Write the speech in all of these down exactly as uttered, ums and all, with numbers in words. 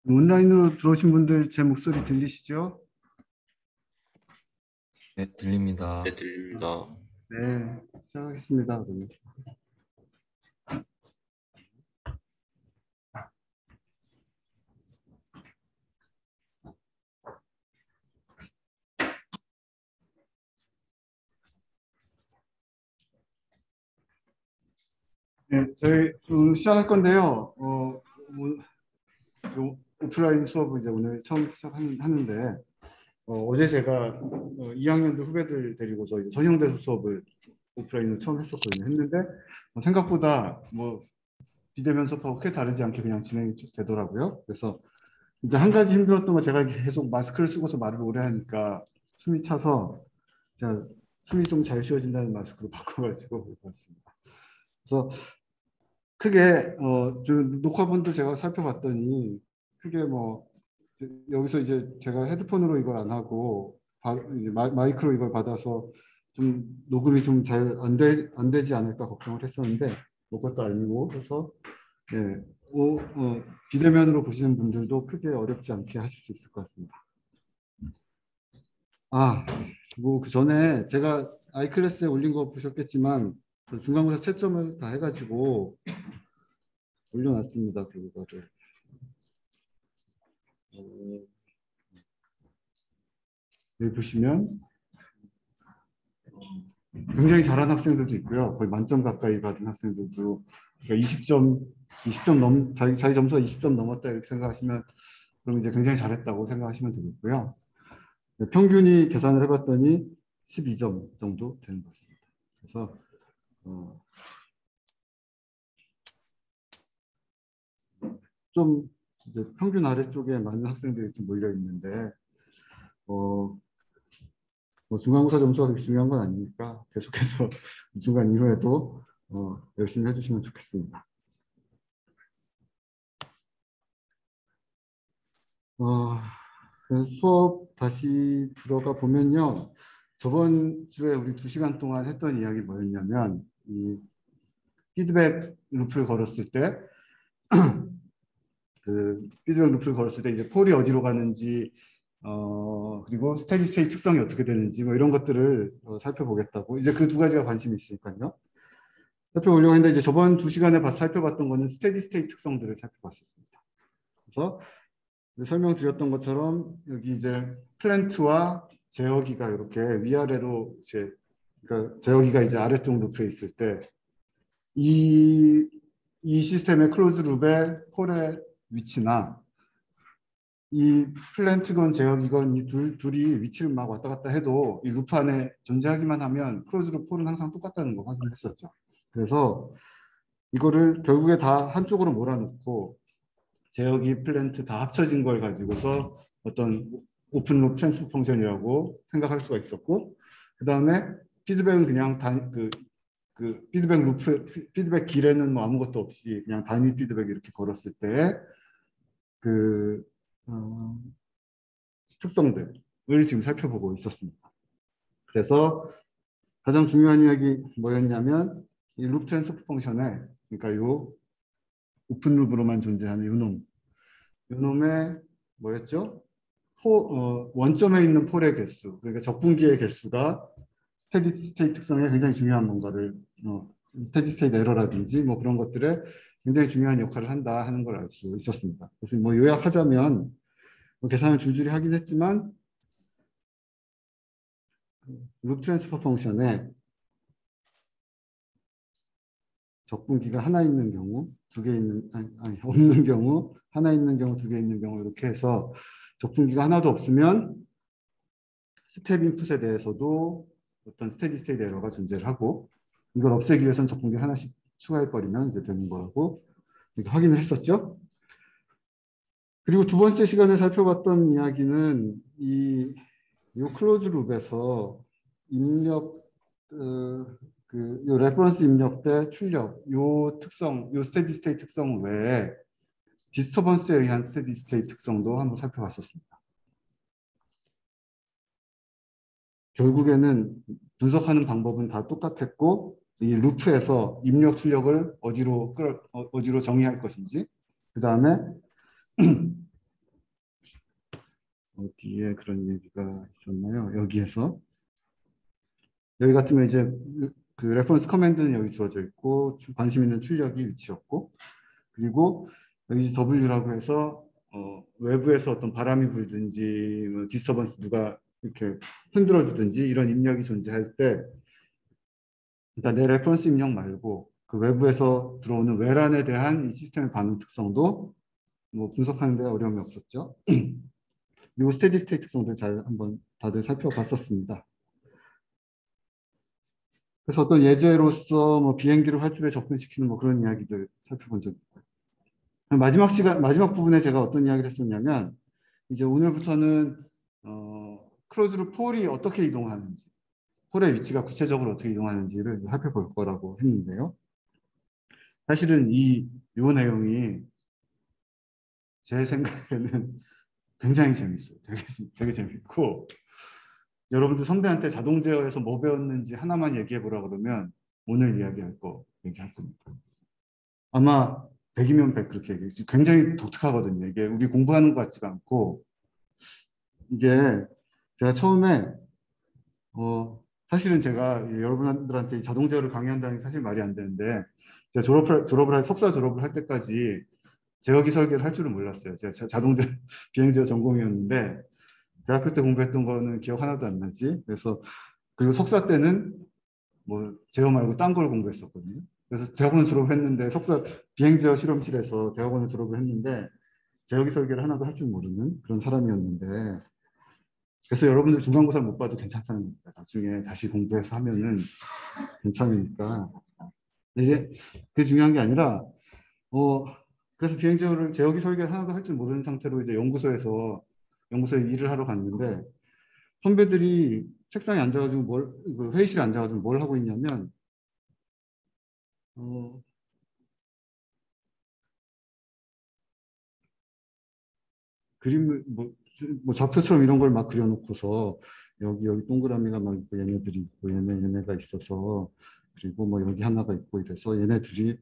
온라인으로 들어오신 분들 제 목소리 들리시죠? 네, 들립니다. 네, 들립니다. 네, 시작하겠습니다. 그러면. 네, 저희 음, 시작할 건데요. 어, 뭐, 요 오프라인 수업을 이제 오늘 처음 시작하는데 어, 제 제가 어, 이 학년도 후배들 데리고서 이제 전형대수 수업을 오프라인으로 처음 했었거든요. 했는데 어, 생각보다 뭐 비대면 수업하고 크게 다르지 않게 그냥 진행이 쭉 되더라고요. 그래서 이제 한 가지 힘들었던 거 제가 계속 마스크를 쓰고서 말을 오래 하니까 숨이 차서 제가 숨이 좀 잘 쉬어진다는 마스크로 바꿔가지고 그렇게 왔습니다. 그래서 크게 어, 저 녹화본도 제가 살펴봤더니 크게 뭐 여기서 이제 제가 헤드폰으로 이걸 안 하고 바, 이제 마, 마이크로 이걸 받아서 좀 녹음이 좀 잘 안 되, 안 되지 않을까 걱정을 했었는데 뭐 그것도 아니고 해서 예, 오, 어, 비대면으로 보시는 분들도 크게 어렵지 않게 하실 수 있을 것 같습니다. 아, 뭐 그 전에 제가 아이클래스에 올린 거 보셨겠지만 저 중간고사 채점을 다 해가지고 올려놨습니다. 그거를 어, 여기 보시면 굉장히 잘한 학생들도 있고요. 거의 만점 가까이 받은 학생들도 그러니까 이십 점, 이십 점 넘, 자기, 자기 점수가 이십 점 넘었다 이렇게 생각하시면 그럼 이제 굉장히 잘했다고 생각하시면 되겠고요. 평균이 계산을 해봤더니 십이 점 정도 되는 것 같습니다. 그래서 어, 좀 이제 평균 아래쪽에 많은 학생들이 좀 몰려 있는데 어, 뭐 중간고사 점수가 그렇게 중요한 건 아니니까 계속해서 중간 이후에도 어, 열심히 해주시면 좋겠습니다. 어, 그래서 수업 다시 들어가 보면요. 저번 주에 우리 두 시간 동안 했던 이야기 뭐였냐면 이 피드백 루프를 걸었을 때 그 피드백 루프를 걸었을 때 이제 폴이 어디로 가는지 어, 그리고 스테디 스테이트 특성이 어떻게 되는지 뭐 이런 것들을 어, 살펴보겠다고 이제 그 두 가지가 관심이 있으니까요. 살펴보려고 했는데 이제 저번 두 시간에 봐, 살펴봤던 거는 스테디 스테이트 특성들을 살펴봤었습니다. 그래서 설명드렸던 것처럼 여기 이제 플랜트와 제어기가 이렇게 위아래로 이제 그러니까 제어기가 이제 아래쪽 루프에 있을 때 이 이 시스템의 클로즈 룹의 폴의 위치나 이 플랜트건 제어기건 이 둘, 둘이 위치를 막 왔다 갔다 해도 이 루프 안에 존재하기만 하면 클로즈 룹 폴은 항상 똑같다는 거 확인했었죠. 그래서 이거를 결국에 다 한쪽으로 몰아놓고 제어기 플랜트 다 합쳐진 걸 가지고서 어떤 오픈 룹 트랜스포 펑션이라고 생각할 수가 있었고 그 다음에 피드백은 그냥 단, 그, 그 피드백 루프 피드백 길에는 뭐 아무것도 없이 그냥 단위 피드백 이렇게 걸었을 때그 어, 특성들을 지금 살펴보고 있었습니다. 그래서 가장 중요한 이야기 뭐였냐면 이 룹 트랜스포 펑션에 그러니까 요 오픈 룹으로만 존재하는 요 놈, 요 놈의 뭐였죠? 포, 어, 원점에 있는 폴의 개수, 그러니까 적분기의 개수가 스테디 스테이트 특성에 굉장히 중요한 뭔가를 어, 스테디 스테이트 에러라든지 뭐 그런 것들에 굉장히 중요한 역할을 한다 하는 걸 알 수 있었습니다. 그래서 뭐 요약하자면 뭐 계산을 줄줄이 하긴 했지만 룹 트랜스퍼 펑션에 적분기가 하나 있는 경우, 두 개 있는 아니, 아니 없는 경우, 하나 있는 경우, 두 개 있는 경우 이렇게 해서 적분기가 하나도 없으면 스텝 인풋에 대해서도 어떤 스테디 스테이트 에러가 존재를 하고 이걸 없애기 위해서는 적분기를 하나씩 추가해 버리면 이제 되는 거라고 이렇게 확인을 했었죠. 그리고 두 번째 시간에 살펴봤던 이야기는 이 요 클로즈 룹에서 입력 어, 그요 레퍼런스 입력 때 출력 요 특성 요 스테디 스테이트 특성 외에 디스터번스에 의한 스테디 스테이트 특성도 한번 살펴봤었습니다. 결국에는 분석하는 방법은 다 똑같았고 이 루프에서 입력 출력을 어디로 끌 어, 어디로 정의할 것인지 그 다음에 어디에 그런 얘기가 있었나요? 여기에서 여기 같으면 이제 그 레퍼런스 커맨드는 여기 주어져 있고 관심 있는 출력이 위치였고 그리고 여기 W라고 해서 어, 외부에서 어떤 바람이 불든지 뭐 디스터번스 누가 이렇게 흔들어 주든지 이런 입력이 존재할 때 그러니까 내 레퍼런스 입력 말고 그 외부에서 들어오는 외란에 대한 이 시스템의 반응 특성도 뭐 분석하는 데 어려움이 없었죠. 그리고 스테디 스테이트 특성들 잘 한번 다들 살펴봤었습니다. 그래서 어떤 예제로서 뭐 비행기를 활주로에 접근시키는 뭐 그런 이야기들 살펴본 적 있고요. 마지막 시간 마지막 부분에 제가 어떤 이야기를 했었냐면 이제 오늘부터는 어, 크루즈로 폴이 어떻게 이동하는지 폴의 위치가 구체적으로 어떻게 이동하는지를 이제 살펴볼 거라고 했는데요. 사실은 이 요 내용이 제 생각에는 굉장히 재밌어요. 되게, 되게 재밌고 여러분들 선배한테 자동 제어에서 뭐 배웠는지 하나만 얘기해 보라 그러면 오늘 이야기할 거 얘기할 겁니다. 아마 백이면 백 그렇게 얘기해요. 굉장히 독특하거든요. 이게 우리 공부하는 것 같지가 않고 이게 제가 처음에 어 사실은 제가 여러분들한테 자동 제어를 강의한다는 게 사실 말이 안 되는데 제가 졸업을 졸업을 할 석사 졸업을 할 때까지 제어기 설계를 할 줄은 몰랐어요. 제가 자동 제어 비행 제어 전공이었는데 대학교 때 공부했던 거는 기억 하나도 안 나지. 그래서 그리고 석사 때는 뭐 제어 말고 딴 걸 공부했었거든요. 그래서 대학원 졸업했는데 석사 비행제어 실험실에서 대학원을 졸업을 했는데 제어기 설계를 하나도 할 줄 모르는 그런 사람이었는데 그래서 여러분들 중간고사를 못 봐도 괜찮다는 겁니다. 나중에 다시 공부해서 하면은 괜찮으니까 이게 그게 중요한 게 아니라 어 그래서 비행제어를 제어기 설계를 하나도 할 줄 모르는 상태로 이제 연구소에서 연구소에 일을 하러 갔는데 선배들이 책상에 앉아가지고 뭘, 그 회의실에 앉아가지고 뭘 하고 있냐면, 어, 그림을, 뭐, 뭐 좌표처럼 이런 걸 막 그려놓고서, 여기, 여기 동그라미가 막 있고, 얘네들이 있고, 얘네, 얘네가 있어서, 그리고 뭐 여기 하나가 있고 이래서 얘네 둘이,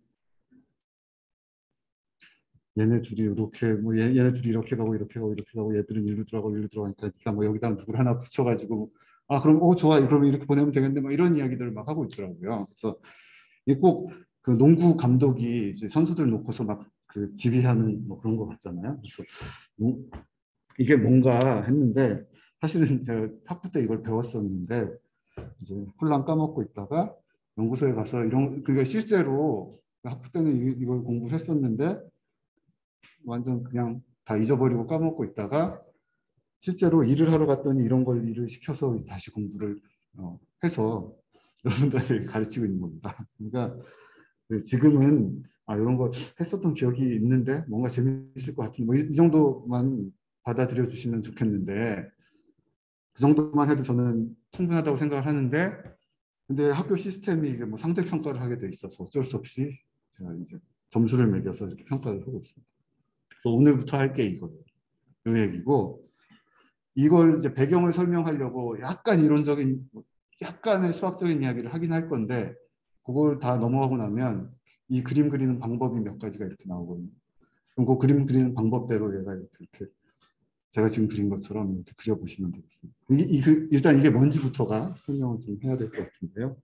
얘네 둘이 이렇게, 뭐 얘, 얘네 둘이 이렇게 가고, 이렇게 가고, 이렇게 가고, 얘들은 일로 들어가고, 일로 들어가니까, 니가 뭐 여기다 누구를 하나 붙여가지고, 아, 그럼, 어, 좋아. 그러면 이렇게 보내면 되겠네. 뭐 이런 이야기들을 막 하고 있더라고요. 그래서 이게 꼭 그 농구 감독이 이제 선수들 놓고서 막 그 지휘하는 뭐 그런 거 같잖아요. 그래서 뭐 이게 뭔가 했는데 사실은 제가 학부 때 이걸 배웠었는데 이제 홀랑 까먹고 있다가 연구소에 가서 이런 그게 실제로 학부 때는 이- 이걸 공부를 했었는데 완전 그냥 다 잊어버리고 까먹고 있다가 실제로 일을 하러 갔더니 이런 걸 일을 시켜서 다시 공부를 어, 해서 여러분들한테 가르치고 있는 겁니다. 그러니까 그 지금은 아 이런 거 했었던 기억이 있는데 뭔가 재밌을 것 같은 뭐 이 정도만 받아들여 주시면 좋겠는데 그 정도만 해도 저는 충분하다고 생각을 하는데 근데 학교 시스템이 이게 뭐 상대 평가를 하게 돼 있어서 어쩔 수 없이 제가 이제 점수를 매겨서 이렇게 평가를 하고 있습니다. 그래서 오늘부터 할 게 이거예요. 이 얘기고 이걸 이제 배경을 설명하려고 약간 이론적인 약간의 수학적인 이야기를 하긴 할 건데 그걸 다 넘어가고 나면 이 그림 그리는 방법이 몇 가지가 이렇게 나오거든요. 그럼 그 그림 그리는 방법대로 얘가 이렇게, 이렇게 제가 지금 그린 것처럼 이렇게 그려보시면 되겠습니다. 이, 이, 일단 이게 뭔지부터가 설명을 좀 해야 될 것 같은데요.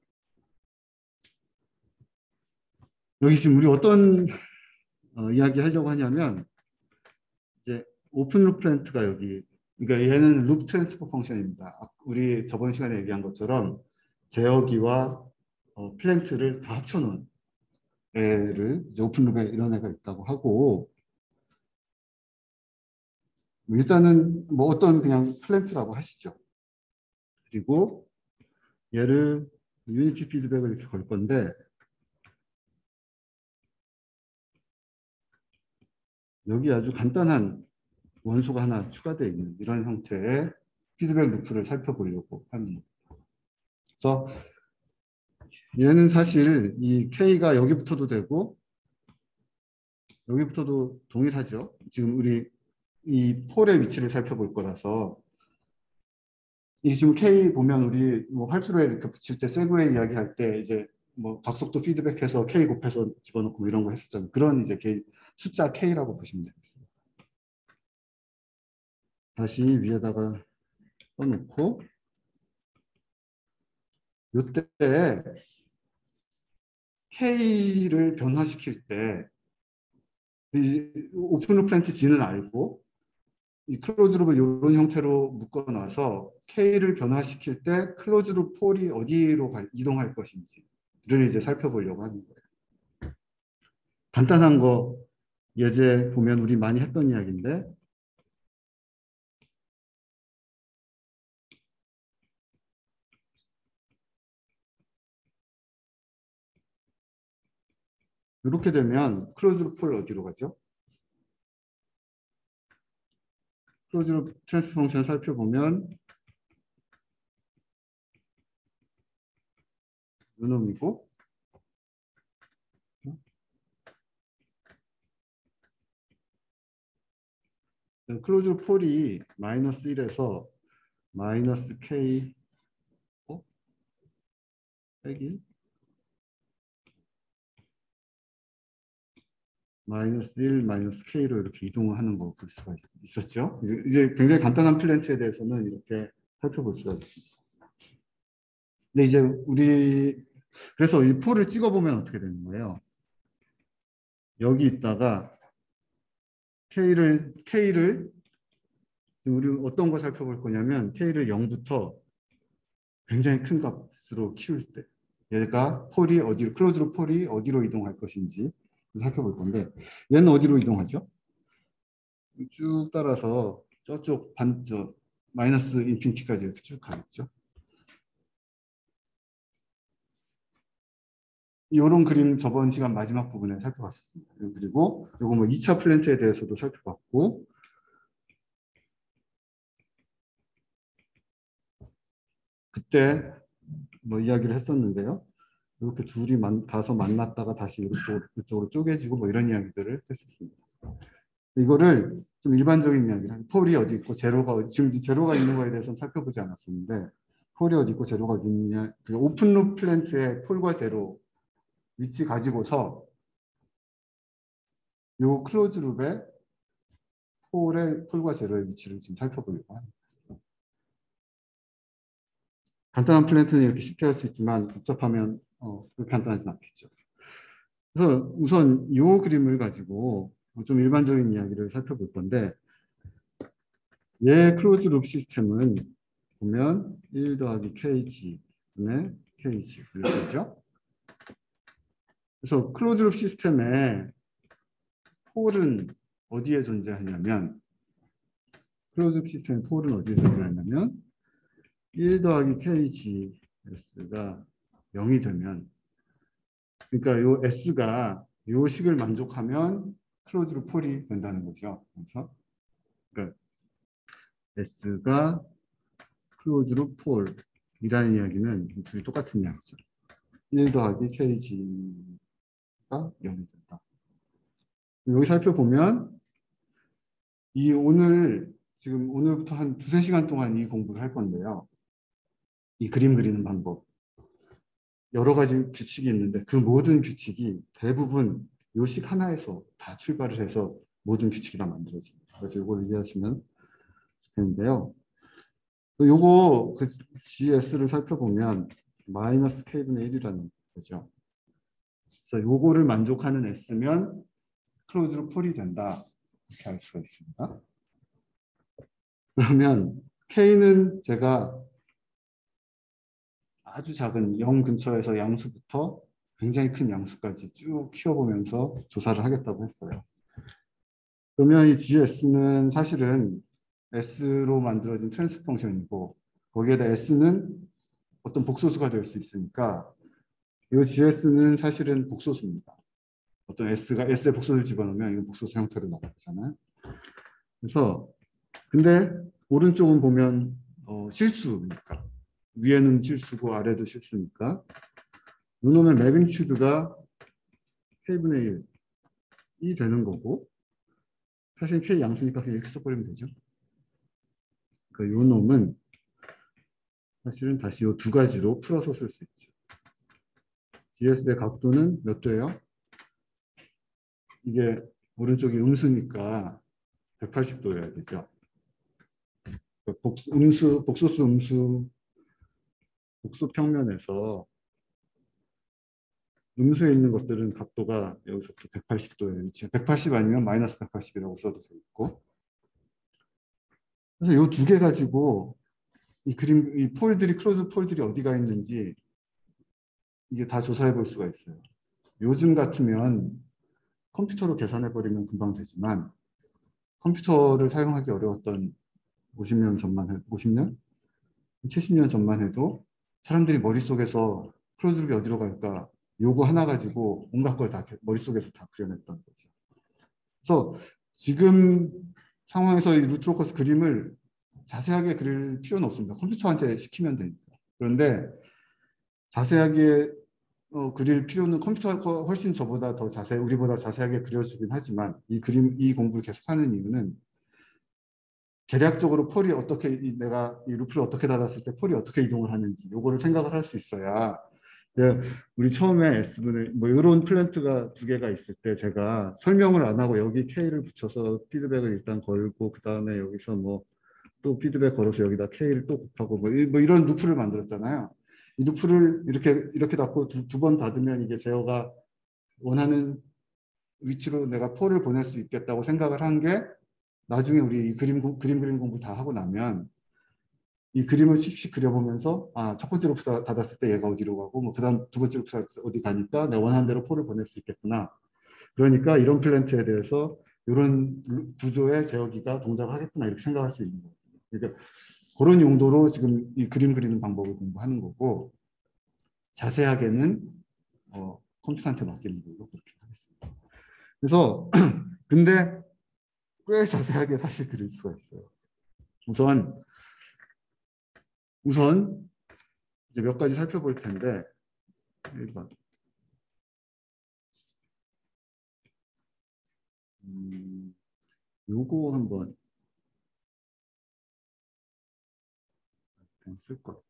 여기 지금 우리 어떤 어, 이야기 하려고 하냐면 이제 오픈 루프 플랜트가 여기 그러니까 얘는 루프 트랜스퍼 펑션입니다. 아, 우리 저번 시간에 얘기한 것처럼 제어기와 어, 플랜트를 다 합쳐놓은 애를 이제 오픈 룹에 이런 애가 있다고 하고 뭐 일단은 뭐 어떤 그냥 플랜트라고 하시죠. 그리고 얘를 유니티 피드백을 이렇게 걸 건데 여기 아주 간단한 원소가 하나 추가되어 있는 이런 형태의 피드백 루프를 살펴보려고 합니다. 그래서 얘는 사실 이 K가 여기부터도 되고 여기부터도 동일하죠. 지금 우리 이 폴의 위치를 살펴볼 거라서 이 지금 K 보면 우리 뭐 활주로에 이렇게 붙일 때 세그웨이 이야기할 때 이제 뭐 각속도 피드백해서 K 곱해서 집어넣고 뭐 이런 거 했었잖아요. 그런 이제 K, 숫자 K라고 보시면 되겠습니다. 다시 위에다가 써놓고 요때 K를 변화시킬 때 오픈 루프렌트 G는 알고 이 클로즈 룹을 이런 형태로 묶어놔서 K를 변화시킬 때 클로즈 룹 폴이 어디로 가, 이동할 것인지를 이제 살펴보려고 하는 거예요. 간단한 거 예제 보면 우리 많이 했던 이야기인데 이렇게 되면 클로즈 룹 폴 어디로 가죠? 클로즈 룹 트랜스퍼 펑션 살펴보면 요놈이고 클로즈 룹 폴이 마이너스 일에서 마이너스 K 어? 빼기 마이너스 일, 마이너스 K로 이렇게 이동을 하는 거 볼 수가 있, 었죠. 이제 굉장히 간단한 플랜트에 대해서는 이렇게 살펴볼 수가 있습니다. 근데 이제 우리 그래서 이 폴을 찍어보면 어떻게 되는 거예요? 여기 있다가 K를 K를 우리 어떤 거 살펴볼 거냐면 K를 영부터 굉장히 큰 값으로 키울 때 얘가 폴이 어디로 클로즈로 폴이 어디로 이동할 것인지 살펴볼 건데 얘는 어디로 이동하죠? 쭉 따라서 저쪽 반저 마이너스 인피니티까지 이렇게 쭉 가겠죠. 이런 그림 저번 시간 마지막 부분에 살펴봤었습니다. 그리고 이거 뭐 이 차 플랜트에 대해서도 살펴봤고 그때 뭐 이야기를 했었는데요. 이렇게 둘이 만, 가서 만났다가 다시 이쪽으로, 이쪽으로 쪼개지고 뭐 이런 이야기들을 했었습니다. 이거를 좀 일반적인 이야기를 폴이 어디 있고 제로가 어디, 지금 제로가 있는 거에 대해서는 살펴보지 않았었는데 폴이 어디 있고 제로가 어디 있느냐 그 오픈룹 플랜트의 폴과 제로 위치 가지고서 요 클로즈 룹의 폴의 폴과 제로의 위치를 지금 살펴보려고 합니다. 간단한 플랜트는 이렇게 쉽게 할 수 있지만 복잡하면 어, 그렇게 간단하지는 않겠죠. 그래서 우선 이 그림을 가지고 좀 일반적인 이야기를 살펴볼 건데 얘 클로즈 룹 시스템은 보면 일 더하기 kg분의 kg 이렇게 되죠. 그래서 클로즈 룹 시스템의 폴은 어디에 존재하냐면 클로즈 룹 시스템의 폴은 어디에 존재하냐면 일 더하기 kgs가 영이 되면 그러니까 요 s가 요 식을 만족하면 클로즈 룹 폴이 된다는 거죠. 그래서 그러니까 s가 클로즈 룹 폴이라는 이야기는 둘이 똑같은 이야기죠. 일 더하기 kg가 영이 된다. 여기 살펴보면 이 오늘 지금 오늘부터 한 두세 시간 동안 이 공부를 할 건데요. 이 그림 그리는 방법. 여러 가지 규칙이 있는데 그 모든 규칙이 대부분 요식 하나에서 다 출발을 해서 모든 규칙이 다 만들어집니다. 그래서 이걸 이해하시면 좋겠는데요. 요거 그 지에스를 살펴보면 마이너스 k분의 일이라는 거죠. 그래서 요거를 만족하는 s면 클로즈로 폴이 된다. 이렇게 알 수가 있습니다. 그러면 k는 제가 아주 작은 영 근처에서 양수부터 굉장히 큰 양수까지 쭉 키워보면서 조사를 하겠다고 했어요. 그러면 이 지에스는 사실은 S로 만들어진 트랜스퍼 펑션이고 거기에다 S는 어떤 복소수가 될 수 있으니까 이 지에스는 사실은 복소수입니다. 어떤 S가 S의 복소수를 집어넣으면 이건 복소수 형태로 나타나잖아요. 그래서 근데 오른쪽은 보면 어, 실수니까 위에는 실수고 아래도 실수니까 이놈의 매그니튜드가 k분의 일이 되는 거고 사실 k 양수니까 그냥 이렇게 써버리면 되죠. 그러니까 이 놈은 사실은 다시 이 두 가지로 풀어서 쓸 수 있죠. 지에스의 각도는 몇 도예요? 이게 오른쪽이 음수니까 백팔십 도여야 되죠. 복, 음수, 복소수 음수, 복수 평면에서 음수에 있는 것들은 각도가 여기서부터 백팔십 도에 위치해. 백팔십 아니면 마이너스 백팔십이라고 써도 되고. 그래서 이 두 개 가지고 이 그림, 이 폴들이, 클로즈 폴들이 어디가 있는지 이게 다 조사해 볼 수가 있어요. 요즘 같으면 컴퓨터로 계산해 버리면 금방 되지만 컴퓨터를 사용하기 어려웠던 오십 년 전만 해, 오십 년? 칠십 년 전만 해도 사람들이 머릿속에서 클로즈룹이 어디로 갈까 요거 하나 가지고 온갖 걸 다 머릿속에서 다 그려냈던 거죠. 그래서 지금 상황에서 이 루트로커스 그림을 자세하게 그릴 필요는 없습니다. 컴퓨터한테 시키면 되니까. 그런데 자세하게 어, 그릴 필요는 컴퓨터가 훨씬 저보다 더 자세, 우리보다 자세하게 그려주긴 하지만 이 그림, 이 공부를 계속하는 이유는 계략적으로 폴이 어떻게 이 내가 이 루프를 어떻게 닫았을 때 폴이 어떻게 이동을 하는지 요거를 생각을 할 수 있어야. 네, 우리 처음에 S분의 뭐 이런 플랜트가 두 개가 있을 때 제가 설명을 안 하고 여기 K를 붙여서 피드백을 일단 걸고 그 다음에 여기서 뭐 또 피드백 걸어서 여기다 K를 또 곱하고 뭐, 이, 뭐 이런 루프를 만들었잖아요. 이 루프를 이렇게 이렇게 닫고 두 번 닫으면 이게 제어가 원하는 위치로 내가 폴을 보낼 수 있겠다고 생각을 한 게 나중에 우리 이 그림, 그림 그림 공부 다 하고 나면 이 그림을 씩씩 그려보면서 아, 첫 번째 루프 닫았을 때 얘가 어디로 가고 뭐 그다음 두 번째 루프 닫았을 때 어디 가니까 내가 원하는 대로 폴을 보낼 수 있겠구나. 그러니까 이런 플랜트에 대해서 이런 구조의 제어기가 동작을 하겠구나 이렇게 생각할 수 있는 거예요. 그러니까 그런 용도로 지금 이 그림 그리는 방법을 공부하는 거고 자세하게는 어, 컴퓨터한테 맡기는 걸로 그렇게 하겠습니다. 그래서 근데 꽤 자세하게 사실 그릴 수가 있어요. 우선 우선 이제 몇 가지 살펴볼 텐데 일 번 음, 요거 한번 쓸 거.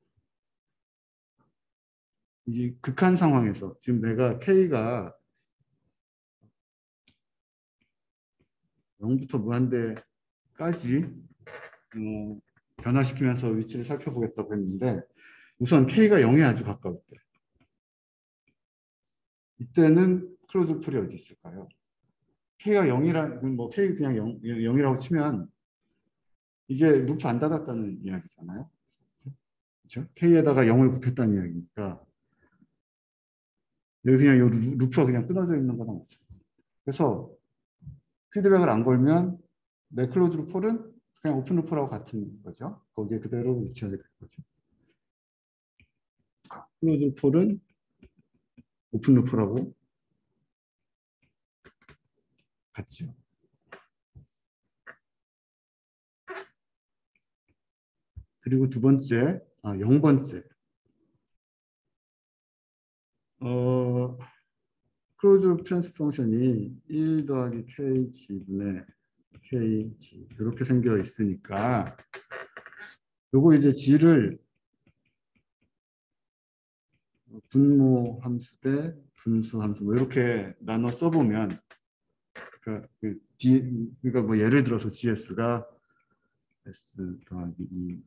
이제 극한 상황에서 지금 내가 K가 영부터 무한대까지 어, 변화시키면서 위치를 살펴보겠다고 했는데 우선 K가 영에 아주 가까울 때 이때는 클로즈 풀이 어디 있을까요? K가 영이라는 뭐 K 그냥 영, 영이라고 치면 이게 루프 안 닫았다는 이야기잖아요. 그렇죠? K에다가 영을 곱했다는 이야기니까 여기 그냥 요 루프가 그냥 끊어져 있는 거랑 마찬가지. 그래서 피드백을 안 걸면 내 클로즈 루프는 그냥 오픈 루프라고 같은 거죠. 거기에 그대로 위치하게 될 거죠. 클로즈 루프는 오픈 루프라고 같죠. 그리고 두 번째, 아, 영 번째. 어, 클로즈 트랜스퍼 펑션이 일 더하기 kg분의 kg 이렇게 생겨 있으니까 요거 이제 g를 분모 함수 대 분수 함수 뭐 이렇게 나눠 써보면 그러니까 그 D, 그러니까 뭐 예를 들어서 gs가 s 더하기 이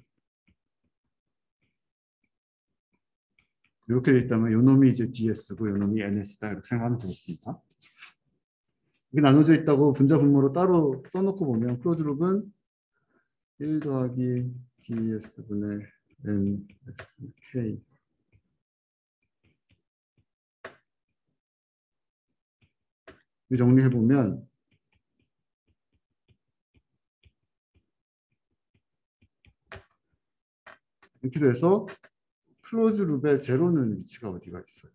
이렇게 돼 있다면 요 놈이 이제 ds고 요 놈이 ns다 이렇게 생각하면 되겠습니다. 이게 나눠져 있다고 분자 분모로 따로 써놓고 보면 클로즈 룹은 일 더하기 ds분의 nsk 이 정리해보면 이렇게 돼서 클로즈 룹의 제로는 위치가 어디가 있어요?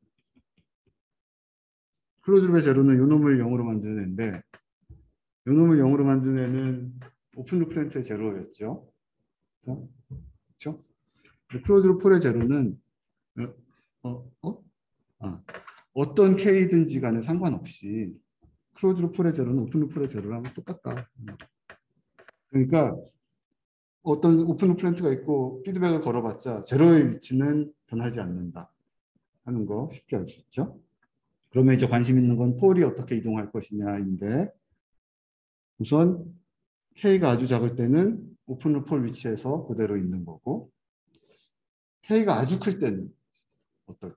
클로즈 룹의 제로는 요 놈을 영으로 만드는 애인데 요 놈을 영으로 만드는 애는 오픈 룹 플랜트의 제로였죠. 그렇죠? 클로즈 룹 폴의 제로는 어, 어, 어? 아, 어떤 K든지 간에 상관없이 클로즈 룹 폴의 제로는 오픈 룹 폴의 제로랑 똑같다. 그러니까 어떤 오픈 룹 플랜트가 있고 피드백을 걸어봤자 제로의 위치는 변하지 않는다 하는 거 쉽게 알 수 있죠. 그러면 이제 관심 있는 건 폴이 어떻게 이동할 것이냐인데 우선 K가 아주 작을 때는 오픈루프 폴 위치에서 그대로 있는 거고, K가 아주 클 때는 어떨까요?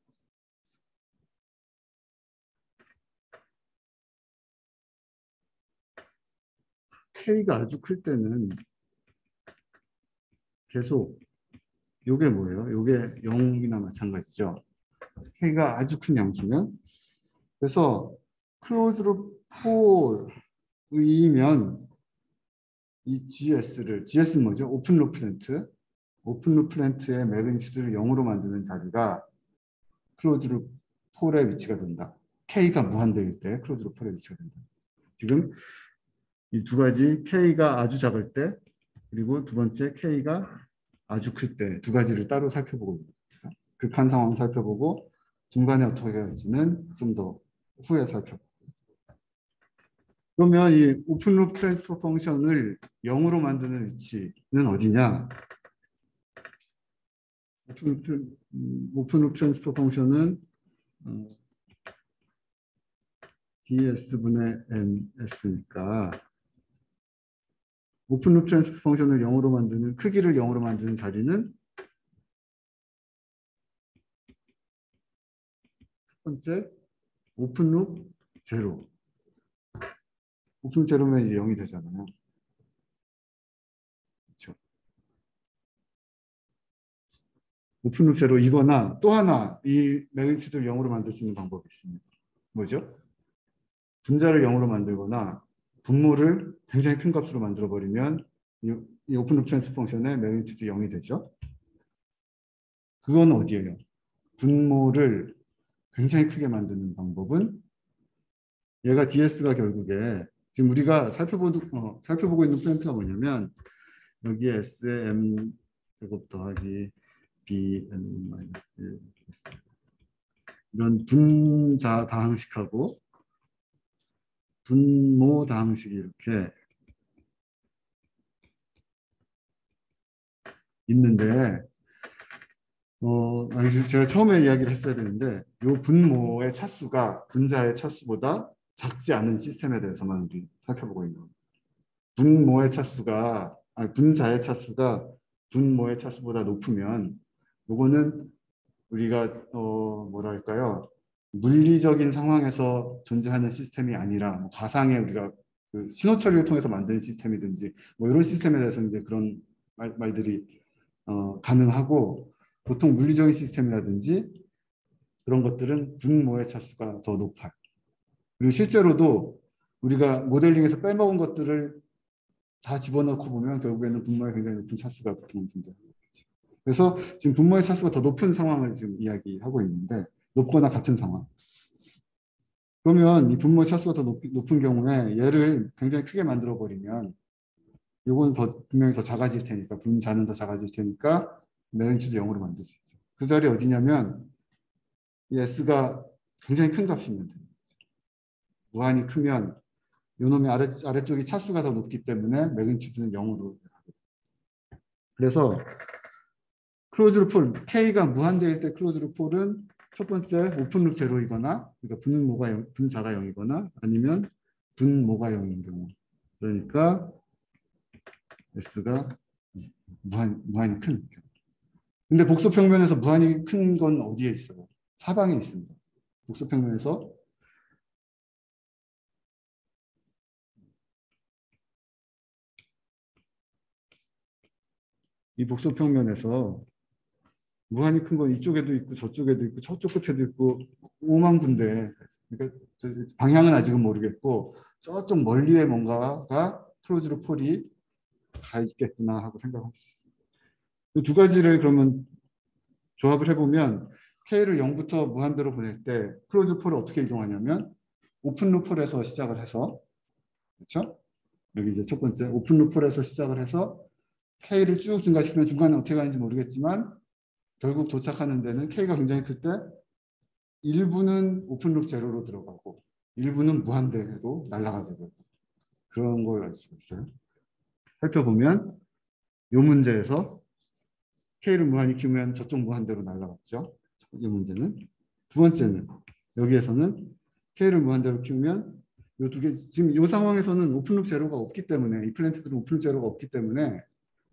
K가 아주 클 때는 계속 요게 뭐예요? 요게 영이나 마찬가지죠. K가 아주 큰 양수면, 그래서 클로즈드 폴이면 이 지에스를, 지에스는 뭐죠? 오픈 루프 렌트. 오픈 루프 렌트의 매그니튜드를 영으로 만드는 자리가 클로즈 루프 폴의 위치가 된다. K가 무한대일 때 클로즈 루프 폴의 위치가 된다. 지금 이 두 가지, K가 아주 작을 때, 그리고 두 번째 K가 아주 클 때 두 가지를 따로 살펴보고 있습니다. 극한 상황 살펴보고 중간에 어떻게 할지는 좀 더 후에 살펴보고. 그러면 이 오픈루프 트랜스퍼 펑션을 영으로 만드는 위치는 어디냐? 오픈루프, 오픈루프 트랜스퍼 펑션은 어, ds분의 ns니까 오픈루프 트랜스퍼 펑션을 영으로 만드는, 크기를 영으로 만드는 자리는 첫 번째 오픈루프 제로. 오픈 제로면 이제 영이 되잖아요. 그렇죠. 오픈루프 제로 이거나 또 하나 이 매그니튜드를 영으로 만들 수 있는 방법이 있습니다. 뭐죠? 분자를 영으로 만들거나 분모를 굉장히 큰 값으로 만들어 버리면 이, 이 오픈루프 트랜스퍼 펑션의 매그니튜드 영이 되죠. 그건 어디예요? 분모를 굉장히 크게 만드는 방법은, 얘가 디에스가 결국에 지금 우리가 살펴보도, 어, 살펴보고 있는 포인트가 뭐냐면, 여기에 S에 M 제곱 더하기 B N 마이너스 일 이런 분자 다항식하고 분모 다항식이 이렇게 있는데, 어, 아니, 제가 처음에 이야기를 했어야 되는데, 이 분모의 차수가 분자의 차수보다 작지 않은 시스템에 대해서만 우리 살펴보고 있는 겁니다. 분모의 차수가, 아니, 분자의 차수가 분모의 차수보다 높으면, 이거는 우리가 어, 뭐랄까요, 물리적인 상황에서 존재하는 시스템이 아니라 뭐 가상의 우리가 그 신호 처리를 통해서 만든 시스템이든지 뭐 이런 시스템에 대해서 이제 그런 말, 말들이 어, 가능하고, 보통 물리적인 시스템이라든지 그런 것들은 분모의 차수가 더 높아요. 그리고 실제로도 우리가 모델링에서 빼먹은 것들을 다 집어넣고 보면 결국에는 분모의 굉장히 높은 차수가 보통 존재합니다. 그래서 지금 분모의 차수가 더 높은 상황을 지금 이야기하고 있는데, 높거나 같은 상황. 그러면 이 분모의 차수가 더 높, 높은 경우에 얘를 굉장히 크게 만들어 버리면 이건 더 분명히 더 작아질 테니까, 분자는 더 작아질 테니까 매그니튜드 영으로 만들 수 있죠. 그 자리 어디냐면 이 S가 굉장히 큰 값이면 돼요. 무한히 크면 요놈의 아래, 아래쪽이 차수가 더 높기 때문에 매그니튜드는 영으로. 그래서 클로즈드 폴, K가 무한대일 때 클로즈드 폴은 첫 번째 오픈루프 제로이거나, 그러니까 분모가 영, 분자가 영이거나, 아니면 분모가 영인 경우. 그러니까 S가 무한, 무한히 큰 경우. 근데 복소평면에서 무한히 큰 건 어디에 있어요? 사방에 있습니다. 복소평면에서 이 복소평면에서 무한히 큰 건 이쪽에도 있고 저쪽에도 있고 저쪽 끝에도 있고 오만 군데. 그러니까 방향은 아직은 모르겠고 저쪽 멀리에 뭔가가 클로즈드 폴이 가 있겠구나 하고 생각할 수 있습니다. 이 두 가지를 그러면 조합을 해보면 K를 영부터 무한대로 보낼 때 클로즈 폴을 어떻게 이동하냐면 오픈 루폴에서 시작을 해서, 그렇죠? 여기 이제 첫 번째 오픈 루폴에서 시작을 해서 K를 쭉 증가시키면 중간에 어떻게 가는지 모르겠지만 결국 도착하는 데는 K가 굉장히 클 때 일부는 오픈룩 제로로 들어가고 일부는 무한대로 날아가게 되고, 그런 걸 알 수가 있어요. 살펴보면 이 문제에서 K를 무한히 키우면 저쪽 무한대로 날아갔죠. 이 문제는. 두 번째는 여기에서는 K를 무한대로 키우면 요 두 개, 지금 이 상황에서는 오픈룹 제로가 없기 때문에, 이 플랜트들은 오픈룹 제로가 없기 때문에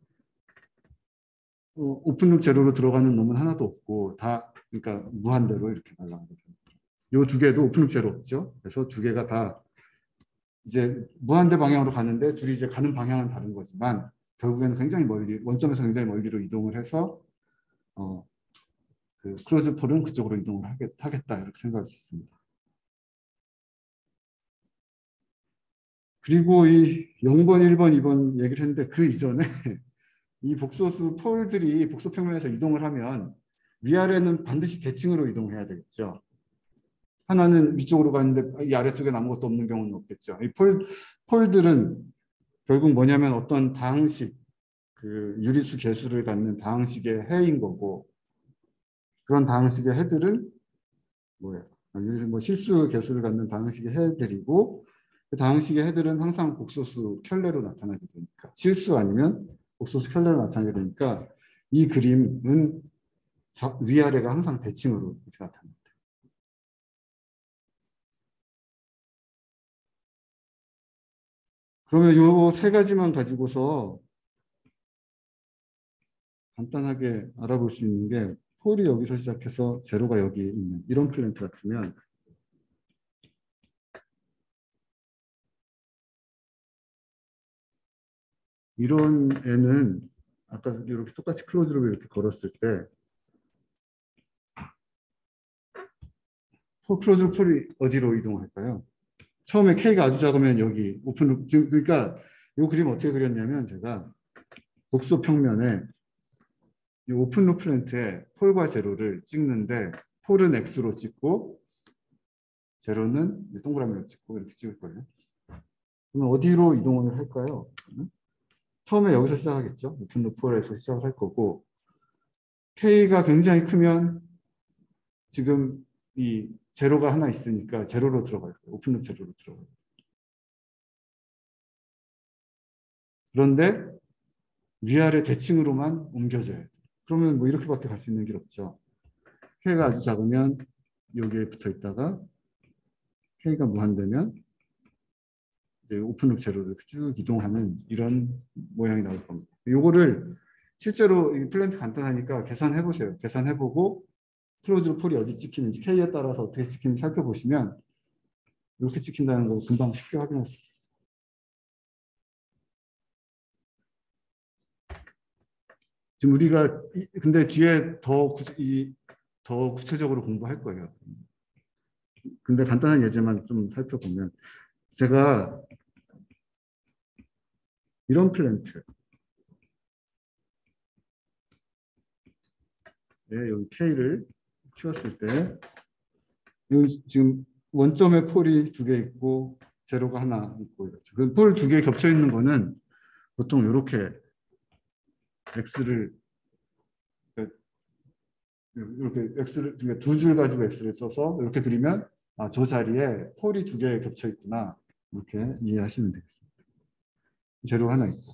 어, 오픈룹 제로로 들어가는 놈은 하나도 없고 다 그러니까 무한대로 이렇게 날아가게 됩니다. 요 두 개도 오픈룹 제로 없죠. 그래서 두 개가 다 이제 무한대 방향으로 가는데 둘이 이제 가는 방향은 다른 거지만 결국에는 굉장히 멀리, 원점에서 굉장히 멀리로 이동을 해서 어, 그 클로즈 폴은 그쪽으로 이동을 하겠, 하겠다 이렇게 생각할 수 있습니다. 그리고 이 영 번, 일 번, 이 번 얘기를 했는데 그 이전에 이 복소수 폴들이 복소 평면에서 이동을 하면 위아래는 반드시 대칭으로 이동해야 되겠죠. 하나는 위쪽으로 가는데 이 아래쪽에 아무것도 없는 경우는 없겠죠. 이 폴, 폴들은 결국 뭐냐면 어떤 다항식, 그 유리수 개수를 갖는 다항식의 해인 거고 그런 다항식의 해들은 뭐예요? 유리수 뭐 실수 개수를 갖는 다항식의 해들이고 그 다항식의 해들은 항상 복소수 켤레로 나타나게 되니까 실수 아니면 복소수 켤레로 나타나게 되니까 이 그림은 위아래가 항상 대칭으로 이렇게 나타납니다. 그러면 요 세 가지만 가지고서 간단하게 알아볼 수 있는 게 폴이 여기서 시작해서 제로가 여기 있는 이런 플랜트 같으면 이런 애는 아까 이렇게 똑같이 클로즈로 이렇게 걸었을 때 폴 클로즈 폴이 어디로 이동할까요? 처음에 K가 아주 작으면 여기 오픈룹 지금 그러니까 이 그림 어떻게 그렸냐면 제가 복소 평면에 이 오픈룹 플랜트에 폴과 제로를 찍는데 폴은 X로 찍고 제로는 동그라미로 찍고 이렇게 찍을 거예요. 그러면 어디로 이동을 할까요? 처음에 여기서 시작하겠죠. 오픈룹 폴에서 시작을 할 거고 K가 굉장히 크면 지금 이 제로가 하나 있으니까 제로로 들어갈 거예요. 오픈룹 제로로 들어가요. 그런데 위아래 대칭으로만 옮겨져야 돼요. 그러면 뭐 이렇게밖에 갈 수 있는 길 없죠. K가 아주 작으면 여기에 붙어 있다가 K가 무한되면 이제 오픈룹 제로를 쭉 이동하는 이런 모양이 나올 겁니다. 요거를 실제로 이 플랜트 간단하니까 계산해 보세요. 계산해 보고 클로즈 폴이 어디 찍히는지 K에 따라서 어떻게 찍히는지 살펴보시면 이렇게 찍힌다는 걸 금방 쉽게 확인할 수 있어요. 지금 우리가 근데 뒤에 더, 구, 이, 더 구체적으로 공부할 거예요. 근데 간단한 예제만 좀 살펴보면 제가 이런 플랜트 예, 여기 K를 키웠을 때 여기 지금 원점에 폴이 두 개 있고 제로가 하나 있고 이렇죠. 그 폴 두 개 겹쳐 있는 거는 보통 이렇게 X를 이렇게 X를 두 줄 가지고 X를 써서 이렇게 그리면 아, 저 자리에 폴이 두 개 겹쳐 있구나 이렇게 이해하시면 되겠습니다. 제로 하나 있고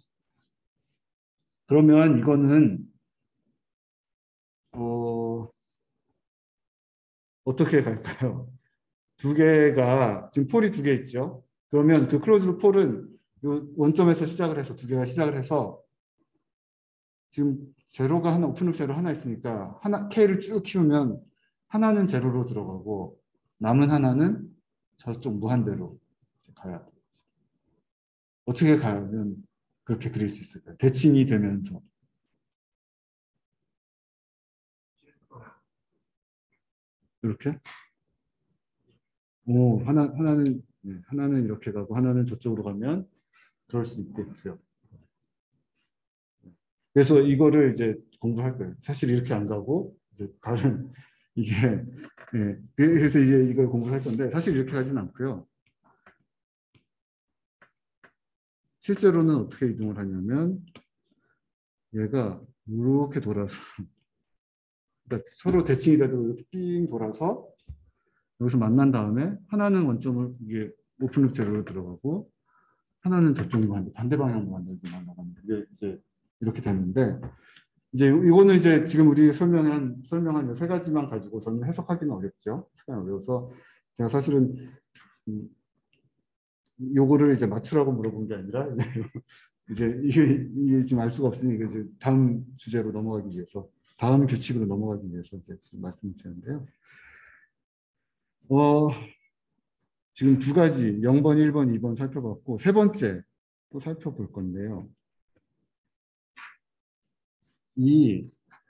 그러면 이거는 어, 어떻게 갈까요? 두 개가 지금 폴이 두 개 있죠. 그러면 그 클로즈 폴은 요 원점에서 시작을 해서 두 개가 시작을 해서 지금 제로가 하나 오픈룩 제로 하나 있으니까 하나 K를 쭉 키우면 하나는 제로로 들어가고 남은 하나는 저쪽 무한대로 가야 돼요. 어떻게 가면 그렇게 그릴 수 있을까요? 대칭이 되면서 이렇게 오 하나 하나는 네, 하나는 이렇게 가고 하나는 저쪽으로 가면 그럴 수 있겠죠. 그래서 이거를 이제 공부할 거예요. 사실 이렇게 안 가고 이제 다른 이게 예, 그래서 이제 이걸 공부할 건데 사실 이렇게 가지는 않고요. 실제로는 어떻게 이동을 하냐면 얘가 이렇게 돌아서 그러니까 서로 대칭이 돼도 이렇게 삥 돌아서 여기서 만난 다음에 하나는 원점을 이게 오픈룩 제로로 들어가고 하나는 저쪽으로 가는데 반대 방향으로 만나가는 게 이제 이렇게 되는데 이제 이거는 이제 지금 우리 설명한 설명한 세 가지만 가지고서는 해석하기는 어렵죠. 시간이 어려워서 제가 사실은 음, 요거를 이제 맞추라고 물어본 게 아니라 이제 이게, 이게 지금 알 수가 없으니까 이제 다음 주제로 넘어가기 위해서 다음 규칙으로 넘어가기 위해서 이제 지금 말씀드렸는데요. 어, 지금 두 가지 영 번, 일 번, 이 번 살펴봤고 세 번째 또 살펴볼 건데요. 이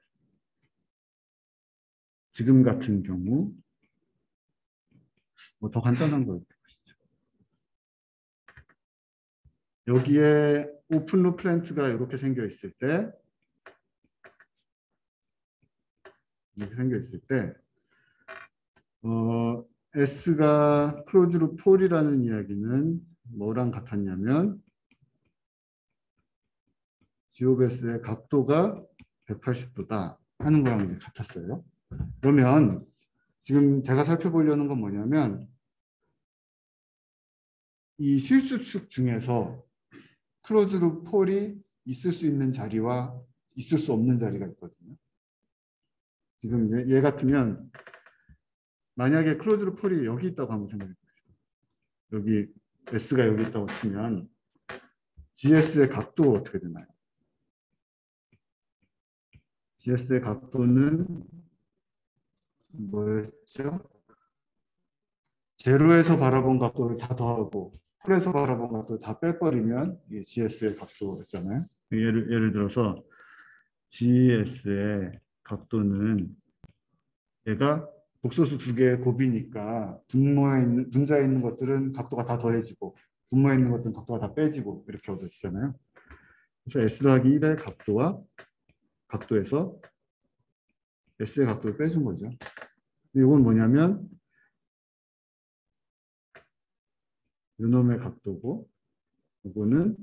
지금 같은 경우 뭐 더 간단한 거 보시죠. 여기에 오픈 루프 렌트가 이렇게 생겨 있을 때 이렇게 생겨 있을 때 어, S가 클로즈 루프 폴이라는 이야기는 뭐랑 같았냐면 G 오브 S의 각도가 백팔십 도다 하는 거랑 이제 같았어요. 그러면 지금 제가 살펴보려는 건 뭐냐면 이 실수축 중에서 클로즈 루프 폴이 있을 수 있는 자리와 있을 수 없는 자리가 있거든요. 지금 얘, 얘 같으면 만약에 클로즈 루프 폴이 여기 있다고 한번 생각해 봅시다. 여기 S가 여기 있다고 치면 지에스의 각도가 어떻게 되나요? 지에스의 각도는 뭐였죠? 제로에서 바라본 각도를 다 더하고 폴에서 바라본 각도를 다 빼버리면 이게 지에스의 각도였잖아요. 예를, 예를 들어서 지에스의 각도는 얘가 복소수 두 개의 곱이니까 분모에 있는, 분자에 있는 것들은 각도가 다 더해지고 분모에 있는 것들은 각도가 다 빼지고 이렇게 얻어지잖아요. 그래서 S 더하기 일의 각도와 각도에서 S의 각도를 빼준 거죠. 이건 뭐냐면 요놈의 각도고 이거는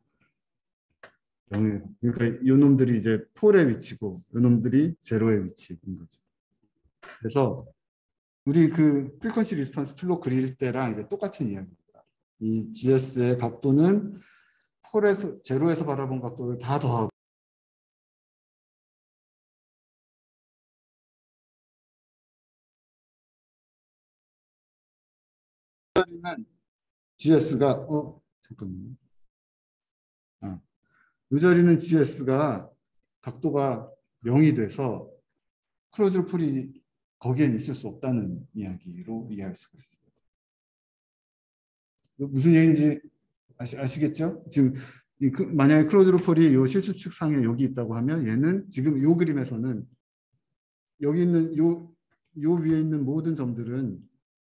영의, 그러니까 요놈들이 이제 폴의 위치고 요놈들이 제로의 위치인 거죠. 그래서 우리 그 프리퀀시 리스폰스 플로 그릴 때랑 이제 똑같은 이야기입니다. 이 지에스의 각도는 폴에서 제로에서 바라본 각도를 다 더하고 지에스가 어 잠깐만요. 아, 이 자리는 지에스가 각도가 영이 돼서 클로즈 풀이 거기엔 있을 수 없다는 이야기로 이해할 수가 있습니다. 무슨 얘기인지 아시, 아시겠죠? 지금 이, 그, 만약에 클로즈 폴이 요 실수축 상에 여기 있다고 하면 얘는 지금 요 그림에서는 여기 있는 요, 요 위에 있는 모든 점들은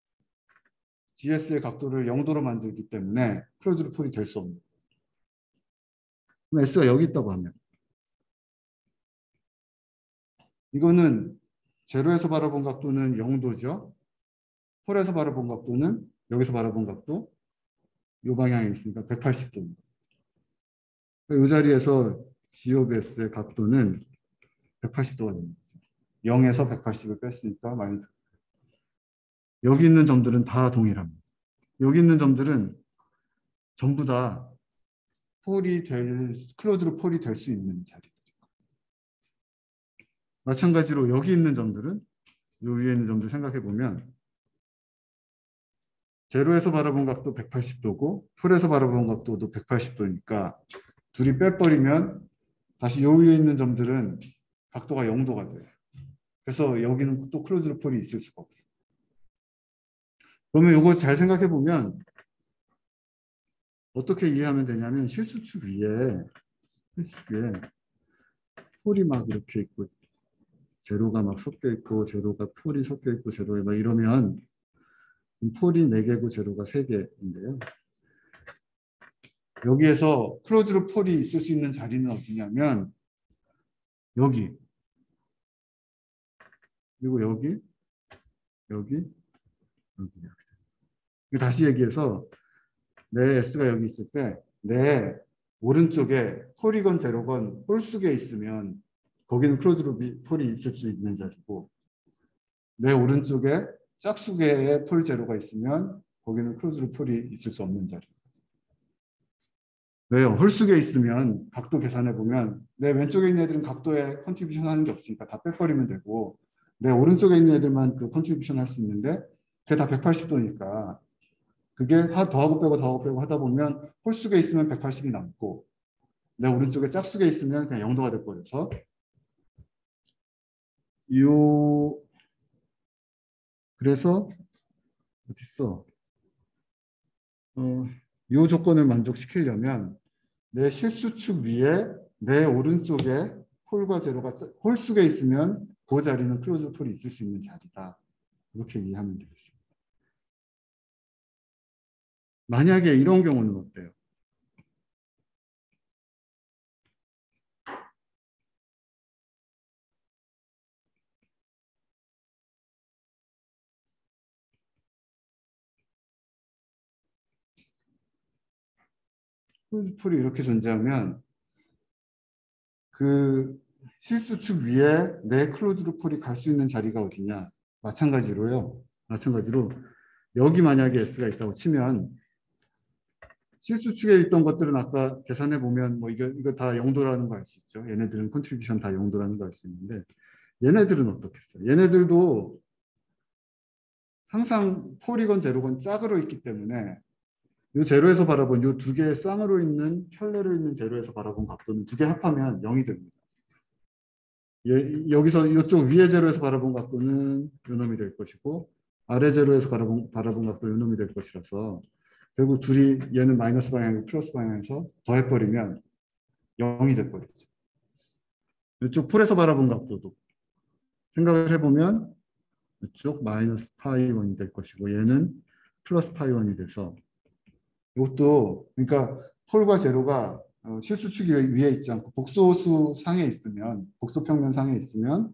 지에스의 각도를 영도로 만들기 때문에 클로즈 폴이 될 수 없는. 그럼 S가 여기 있다고 하면 이거는 제로에서 바라본 각도는 영도죠. 폴에서 바라본 각도는 여기서 바라본 각도 이 방향에 있으니까 백팔십 도입니다. 이 자리에서 G 오브 S의 각도는 백팔십 도가 됩니다. 영에서 백팔십을 뺐으니까 마이너스. 여기 있는 점들은 다 동일합니다. 여기 있는 점들은 전부 다 폴이 될, 클로즈로 폴이 될 수 있는 자리. 마찬가지로 여기 있는 점들은 요 위에 있는 점들 생각해 보면 제로에서 바라본 각도 백팔십 도고 폴에서 바라본 각도도 백팔십 도니까 둘이 빼버리면 다시 요 위에 있는 점들은 각도가 영 도가 돼요. 그래서 여기는 또 클로즈로 폴이 있을 수가 없어요. 그러면 이거 잘 생각해 보면 어떻게 이해하면 되냐면 실수축 위에 실수축 위에 폴이 막 이렇게 있고 제로가 막 섞여 있고 제로가 폴이 섞여 있고 제로에 막 이러면 폴이 네 개고 제로가 세 개인데요. 여기에서 클로즈로 폴이 있을 수 있는 자리는 어디냐면 여기 그리고 여기 여기 여기 이렇게. 다시 얘기해서 내 S가 여기 있을 때 내 오른쪽에 폴이건 제로건 홀수에 있으면 거기는 클로즈로 폴이 있을 수 있는 자리고 내 오른쪽에 짝수개에 폴 제로가 있으면 거기는 클로즈로 폴이 있을 수 없는 자리. 왜요? 홀수에 있으면 각도 계산해 보면 내 왼쪽에 있는 애들은 각도에 컨트리뷰션 하는 게 없으니까 다 빼버리면 되고 내 오른쪽에 있는 애들만 그 컨트리뷰션 할 수 있는데 그게 다 백팔십 도니까 그게 하, 더하고 빼고 더하고 빼고 하다 보면 홀수에 있으면 백팔십이 남고 내 오른쪽에 짝수에 있으면 그냥 영도가 돼버려서 요 그래서 어딨어? 어, 요 조건을 만족시키려면 내 실수축 위에 내 오른쪽에 홀과 제로가 홀수가 있으면 그 자리는 클로즈 폴이 있을 수 있는 자리다. 이렇게 이해하면 되겠습니다. 만약에 이런 경우는 어때요? 클로즈 폴이 이렇게 존재하면 그 실수축 위에 내 클로즈 폴이 갈 수 있는 자리가 어디냐? 마찬가지로요. 마찬가지로 여기 만약에 S가 있다고 치면 실수축에 있던 것들은 아까 계산해 보면 뭐 이거 이거 다 영도라는 거 알 수 있죠. 얘네들은 컨트리뷰션 다 영도라는 거 알 수 있는데 얘네들은 어떻겠어요? 얘네들도 항상 폴이건 제로건 짝으로 있기 때문에 이 제로에서 바라본 이 두 개의 쌍으로 있는 켤레로 있는 제로에서 바라본 각도는 두 개 합하면 영이 됩니다. 예, 여기서 이쪽 위에 제로에서 바라본 각도는 요 놈이 될 것이고 아래 제로에서 바라본, 바라본 각도 요 놈이 될 것이라서 결국 둘이 얘는 마이너스 방향이고 플러스 방향에서 더해버리면 영이 돼버리죠. 이쪽 폴에서 바라본 각도도 생각을 해보면 이쪽 마이너스 파이 원이 될 것이고 얘는 플러스 파이 원이 돼서 이것도 그러니까 폴과 제로가 어, 실수축이 위에 있지 않고 복소수 상에 있으면 복소평면 상에 있으면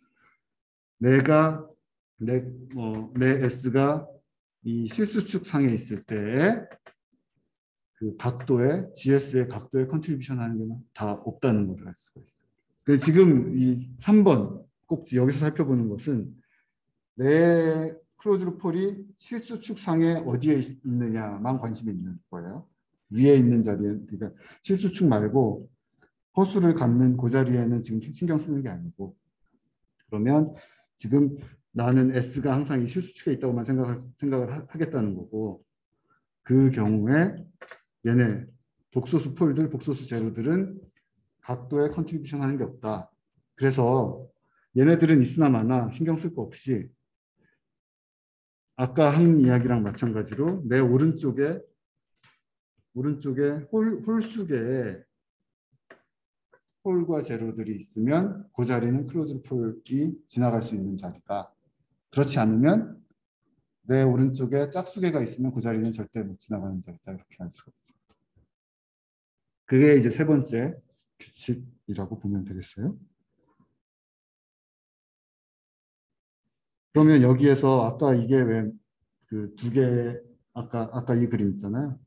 내가 내, 어, 내 S가 이 실수축 상에 있을 때에 그 각도에 지에스의 각도에 컨트리뷰션 하는 게 다 없다는 걸 알 수가 있어요. 그래서 지금 이 삼 번 꼭 여기서 살펴보는 것은 내 클로즈드 폴이 실수축 상에 어디에 있느냐만 관심이 있는 거예요. 위에 있는 자리에 그러니까 실수축 말고 허수를 갖는 그 자리에는 지금 신경 쓰는 게 아니고 그러면 지금 나는 S가 항상 이 실수축에 있다고만 생각할, 생각을 하, 하겠다는 거고 그 경우에 얘네 복소수 폴들, 복소수 제로들은 각도에 컨트리뷰션 하는 게 없다. 그래서 얘네들은 있으나 마나 신경 쓸 거 없이 아까 한 이야기랑 마찬가지로 내 오른쪽에 오른쪽에 홀, 홀수계에 폴과 제로들이 있으면 그 자리는 클로즈 폴이 지나갈 수 있는 자리다. 그렇지 않으면 내 오른쪽에 짝수계가 있으면 그 자리는 절대 못 지나가는 자리다. 이렇게 할 수가 있어요. 그게 이제 세 번째 규칙이라고 보면 되겠어요. 그러면 여기에서 아까 이게 왜 그 두 개, 아까, 아까 이 그림 있잖아요.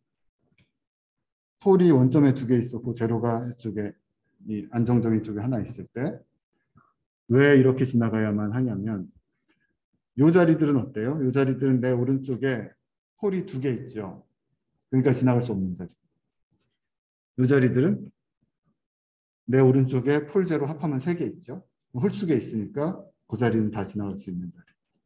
폴이 원점에 두 개 있었고 제로가 이쪽에 이 안정적인 쪽에 하나 있을 때 왜 이렇게 지나가야만 하냐면 이 자리들은 어때요? 이 자리들은 내 오른쪽에 폴이 두 개 있죠. 그러니까 지나갈 수 없는 자리. 이 자리들은 내 오른쪽에 폴 제로 합하면 세 개 있죠. 홀수계 있으니까 그 자리는 다 지나갈 수 있는 자리.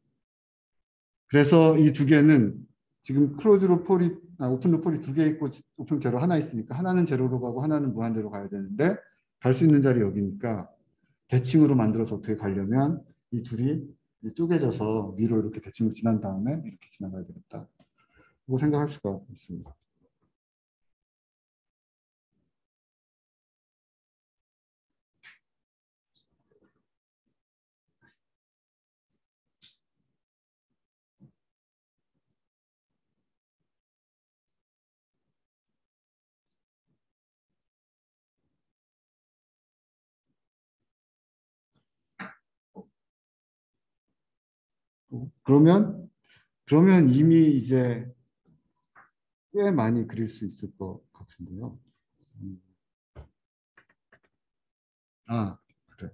그래서 이 두 개는 지금 클로즈로 폴이 아, 오픈로 폴이 두 개 있고 오픈 제로 하나 있으니까 하나는 제로로 가고 하나는 무한대로 가야 되는데 갈 수 있는 자리 여기니까 대칭으로 만들어서 어떻게 가려면 이 둘이 쪼개져서 위로 이렇게 대칭으로 지난 다음에 이렇게 지나가야 되겠다. 뭐 생각할 수가 있습니다. 그러면 그러면 이미 이제 꽤 많이 그릴 수 있을 것 같은데요. 음. 아, 그래.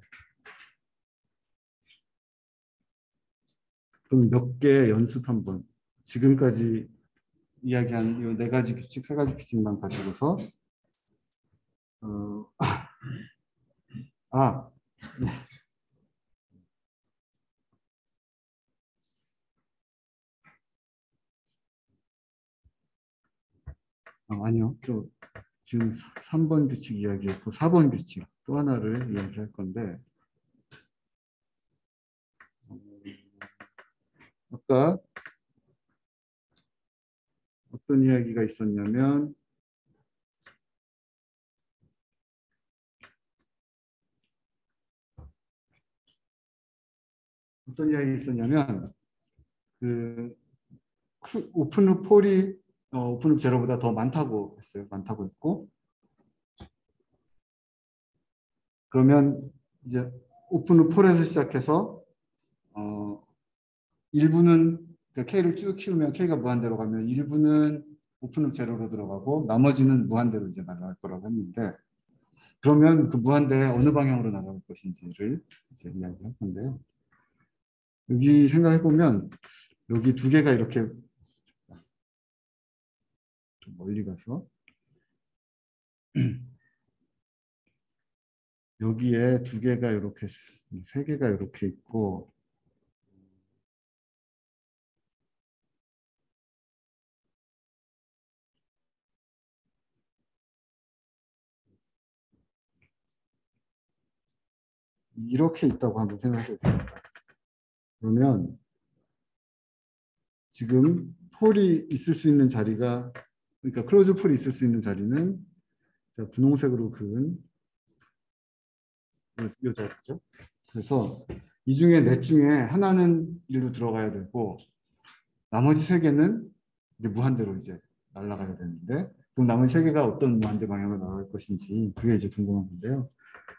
그럼 몇 개 연습 한번. 지금까지 이야기한 이 네 가지 규칙, 세 가지 규칙만 가지고서 어, 아, 아, 아니요. 또 지금 삼 번 규칙 이야기했고 사 번 규칙 또 하나를 이야기할 건데 어, 아까 어떤 이야기가 있었냐면 어떤 이야기 있었냐면 그 오픈룹 폴이 어, 오픈룹 제로보다 더 많다고 했어요. 많다고 했고 그러면 이제 오픈룹 폴에서 시작해서 어, 일부는 그러니까 K를 쭉 키우면 K가 무한대로 가면 일부는 오픈룹 제로로 들어가고 나머지는 무한대로 이제 날아갈 거라고 했는데 그러면 그 무한대에 어느 방향으로 날아갈 것인지를 이제 이야기할 건데요. 여기 생각해 보면 여기 두 개가 이렇게 좀 멀리 가서 여기에 두 개가 이렇게 세 개가 이렇게 있고 이렇게 있다고 한번 생각해 보세요. 그러면 지금 폴이 있을 수 있는 자리가 그러니까 클로즈 폴이 있을 수 있는 자리는 자, 분홍색으로 그은 이 자리죠. 그래서 이 중에 넷 중에 하나는 일로 들어가야 되고 나머지 세 개는 이제 무한대로 이제 날아가야 되는데 그럼 나머지 세 개가 어떤 무한대 방향으로 나갈 것인지 그게 이제 궁금한 건데요.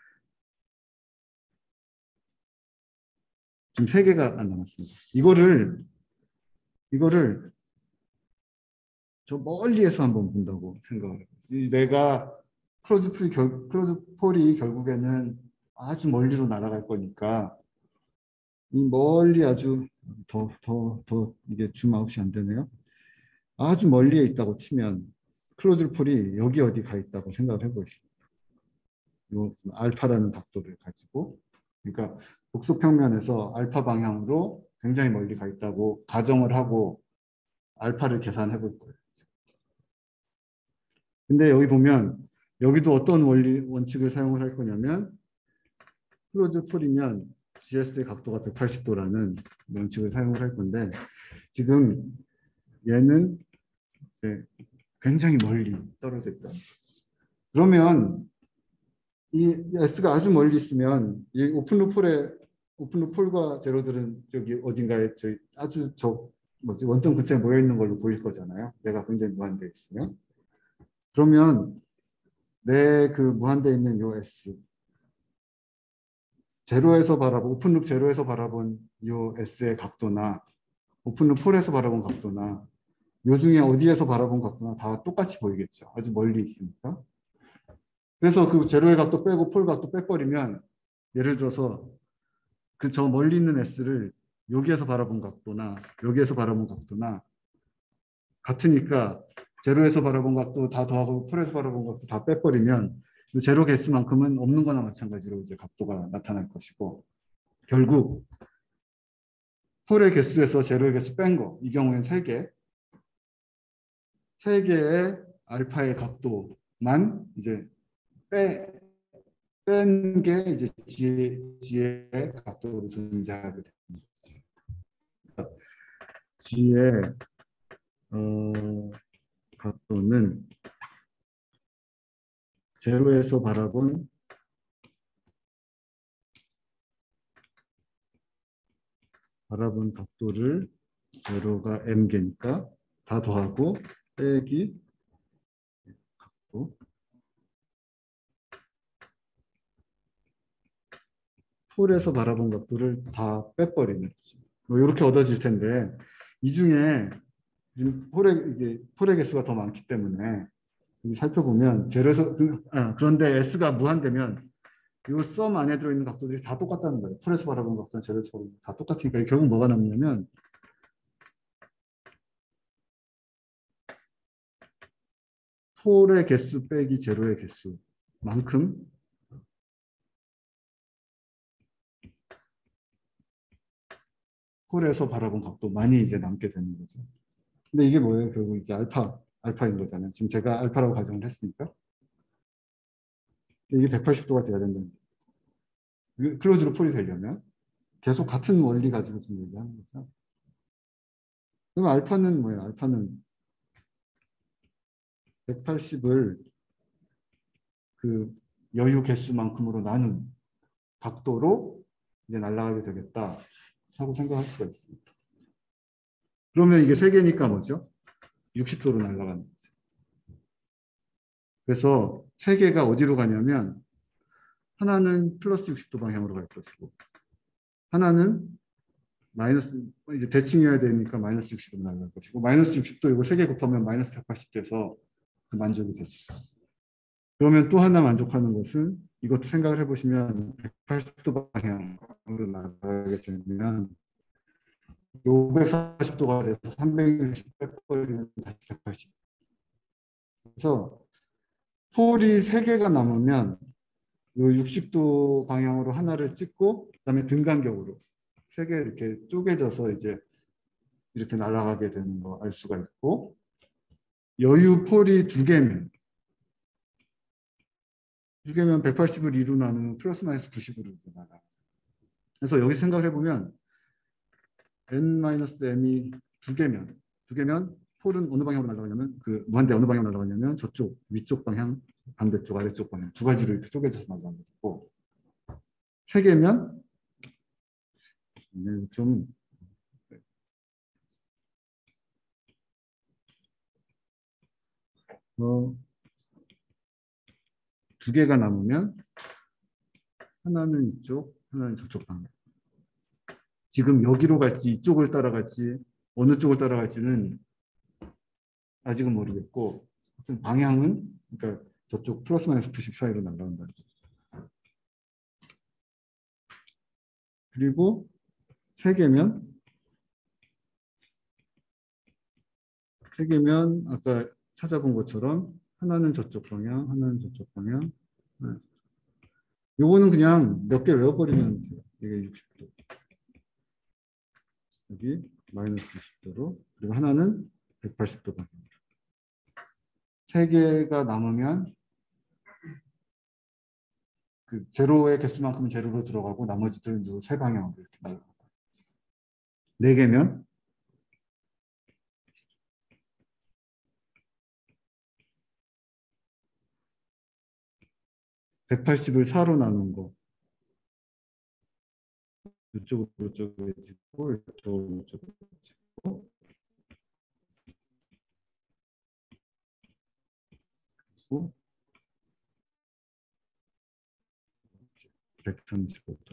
지금 세 개가 안 남았습니다. 이거를 이거를 저 멀리에서 한번 본다고 생각을 해요. 내가 크로즈 폴이, 결, 크로즈 폴이 결국에는 아주 멀리로 날아갈 거니까 이 멀리 아주 더, 더, 더 이게 줌 아웃이 안 되네요. 아주 멀리에 있다고 치면 클로즈 폴이 여기 어디 가 있다고 생각을 해보겠습니다. 이 알파라는 각도를 가지고 그러니까 복소평면에서 알파 방향으로 굉장히 멀리 가 있다고 가정을 하고 알파를 계산해 볼 거예요. 근데 여기 보면 여기도 어떤 원리 원칙을 사용을 할 거냐면 클로즈 폴이면 지에스의 각도가 백팔십 도라는 원칙을 사용을 할 건데 지금 얘는 이제 굉장히 멀리 떨어져 있다. 그러면 이 S가 아주 멀리 있으면 이 오픈루프 폴의 오픈루프 폴과 제로들은 여기 어딘가에 저희 아주 저 뭐지 원점 근처에 모여 있는 걸로 보일 거잖아요. 내가 굉장히 무한대에 있으면. 그러면 내 그 무한대에 있는 요 S 제로에서 바라본 오픈룹 제로에서 바라본 요 S의 각도나 오픈룹 폴에서 바라본 각도나 요 중에 어디에서 바라본 각도나 다 똑같이 보이겠죠. 아주 멀리 있으니까. 그래서 그 제로의 각도 빼고 폴 각도 빼버리면 예를 들어서 그 저 멀리 있는 S를 여기에서 바라본 각도나 여기에서 바라본 각도나 같으니까 제로에서 바라본 각도 다 더하고 폴에서 바라본 각도 다 빼버리면 제로 개수만큼은 없는 거나 마찬가지로 이제 각도가 나타날 것이고 결국 폴의 개수에서 제로의 개수 뺀 거, 이 경우엔 세 개, 세 개의 알파의 각도만 이제 빼, 뺀 게 이제 G의, G의 각도로 존재하게 되는 거죠. G의 어, 각도는 제로에서 바라본 바라본 각도를 제로가 m개니까 다 더하고 빼기 각도 폴에서 바라본 각도를 다 빼버리는 거지. 뭐 이렇게 얻어질 텐데 이 중에 지금 폴의 이게 폴의 개수가 더 많기 때문에 살펴보면 제로에서 그, 아, 그런데 S가 무한되면 이 썸 안에 들어있는 각도들이 다 똑같다는 거예요. 폴에서 바라본 각도는 제로에서 바라본 다 똑같으니까 결국 뭐가 남냐면 폴의 개수 빼기 제로의 개수만큼 폴에서 바라본 각도 많이 이제 남게 되는 거죠. 근데 이게 뭐예요? 결국 이게 알파 알파인 거잖아요. 지금 제가 알파라고 가정을 했으니까. 이게 백팔십 도가 돼야 된다는 거예요. 클로즈로 폴이 되려면 계속 같은 원리 가지고 지금 얘기하는 거죠. 그럼 알파는 뭐예요? 알파는 백팔십을 그 여유 개수만큼으로 나눈 각도로 이제 날아가게 되겠다 하고 생각할 수가 있습니다. 그러면 이게 세 개니까 뭐죠? 육십 도로 날아가는 거죠. 그래서 세 개가 어디로 가냐면 하나는 플러스 육십 도 방향으로 갈 것이고 하나는 마이너스 이제 대칭이어야 되니까 마이너스 육십 도로 날아갈 것이고 마이너스 육십 도 이거 세 개 곱하면 마이너스 백팔십 돼서 그 만족이 됐어요. 그러면 또 하나 만족하는 것은 이것도 생각을 해보시면 백팔십 도 방향으로 나가게 되면 오백사십 도가 돼서 삼백육십 빼버리면 다시 백팔십. 그래서 폴이 세 개가 남으면 이 육십 도 방향으로 하나를 찍고 그다음에 등간격으로 세 개 이렇게 쪼개져서 이제 이렇게 날아가게 되는 거 알 수가 있고 여유 폴이 두 개면 두 개면 백팔십을 이로 나누면 플러스 마이너스 구십으로 나가. 그래서 여기 생각을 해보면 n-m이 두 개면 두 개면 폴은 어느 방향으로 날아가냐면 그 무한대 어느 방향으로 날아가냐면 저쪽 위쪽 방향 반대쪽 아래쪽 방향 두 가지로 이렇게 쪼개져서 날아가는 거고 세 개면 좀 어, 두 개가 남으면 하나는 이쪽 하나는 저쪽 방향. 지금 여기로 갈지 이쪽을 따라갈지 어느 쪽을 따라갈지는 아직은 모르겠고 방향은 그러니까 저쪽 플러스 마이너스 구십 사이로 날아간다. 그리고 세 개면 세 개면 아까 찾아본 것처럼 하나는 저쪽 방향, 하나는 저쪽 방향. 요거는 그냥 몇 개 외워버리면 돼요. 이게 육십 도. 여기 마이너스 구십 도로 그리고 하나는 백팔십 도 방향으로. 세 개가 남으면 그 제로의 개수만큼은 제로로 들어가고 나머지들은 이제 세 방향으로 이렇게 날아가고. 네 개면 백팔십을 사로 나눈 거. 이쪽으로 쪼개지고 이쪽으로 쪼개지고 그리고 백삼십오 도.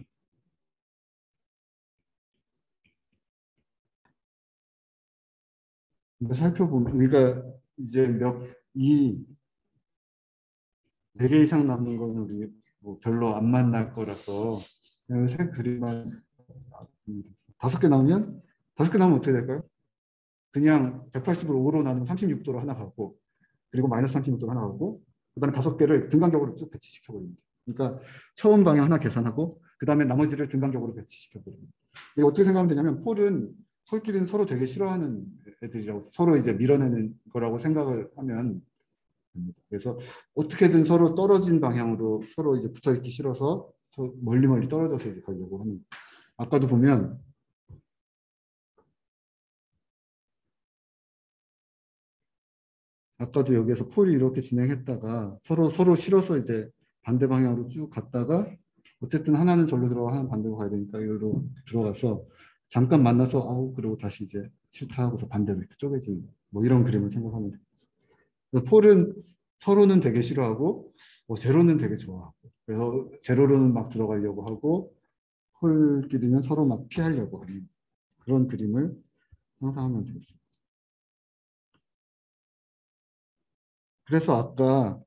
근데 살펴보면 우리가 이제 몇이 네 개 이상 남는 거는 우리 뭐 별로 안 만날 거라서 그냥 새 그림만 다섯 개 나오면 다섯 개 나오면 어떻게 될까요? 그냥 백팔십을 오로 나누면 삼십육 도로 하나 가고 그리고 마이너스 삼십육 도로 하나 가고 그다음에 다섯 개를 등간격으로 쭉 배치시켜 버립니다. 그러니까 처음 방향 하나 계산하고 그다음에 나머지를 등간격으로 배치시켜 버립니다. 이게 어떻게 생각하면 되냐면 폴은 폴끼리는 서로 되게 싫어하는 애들이라고 서로 이제 밀어내는 거라고 생각을 하면 됩니다. 그래서 어떻게든 서로 떨어진 방향으로 서로 이제 붙어 있기 싫어서 멀리 멀리 떨어져서 이제 가려고 하는. 아까도 보면 아까도 여기에서 폴이 이렇게 진행했다가 서로 서로 싫어서 이제 반대 방향으로 쭉 갔다가 어쨌든 하나는 절로 들어가 하나는 반대로 가야 되니까 여기로 들어가서 잠깐 만나서 아우 그리고 다시 이제 싫다 하고서 반대로 이렇게 쪼개지는 뭐 이런 그림을 생각하면 됩니다. 그래서 폴은 서로는 되게 싫어하고 뭐 제로는 되게 좋아하고 그래서 제로로는 막 들어가려고 하고 폴끼리는 서로 막 피하려고 하는 그런 그림을 상상하면 되겠습니다. 그래서 아까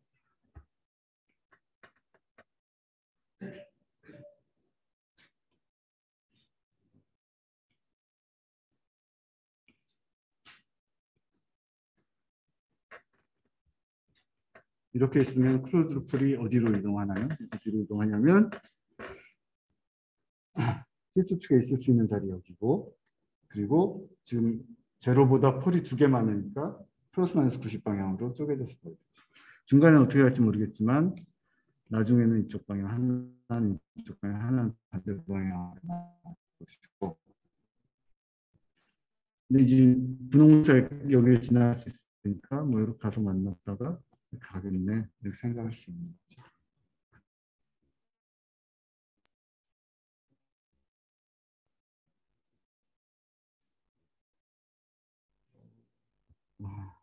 이렇게 있으면 크루즈 루플이 어디로 이동하나요? 어디로 이동하냐면 실수축에 있을 수 있는 자리 여기고 그리고 지금 제로보다 폴이 두 개 많으니까 플러스 마이너스 구십 방향으로 쪼개져서 보여요. 중간에 어떻게 갈지 모르겠지만 나중에는 이쪽 방향, 하나는 이쪽 방향, 하나는 반대 방향으로 나올 것이고. 근데 이제 분홍색 여기를 지나갈 수 있으니까 뭐 이렇게 가서 만났다가 이렇게 가겠네 이렇게 생각할 수 있는 거죠. 와,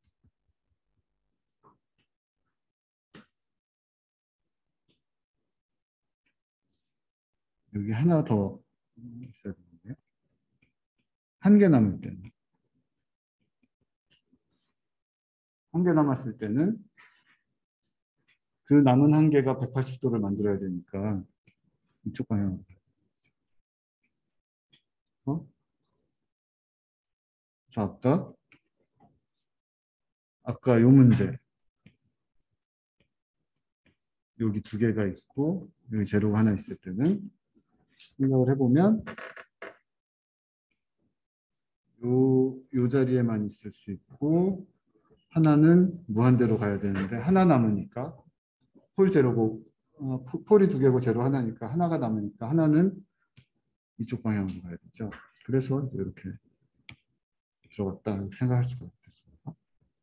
여기 하나 더 있어야 되는데 한 개 남을 때는 한 개 남았을 때는 그 남은 한 개가 백팔십 도를 만들어야 되니까 이쪽 방향으로. 그래서 아까 아까 요 문제 여기 두 개가 있고 여기 제로가 하나 있을 때는 생각을 해보면 요, 요 자리에만 있을 수 있고 하나는 무한대로 가야 되는데 하나 남으니까 폴 제로고 어, 폴이 두 개고 제로 하나니까 하나가 남으니까 하나는 이쪽 방향으로 가야 되죠. 그래서 이제 이렇게 들어갔다 이렇게 생각할 수가 있겠습니다.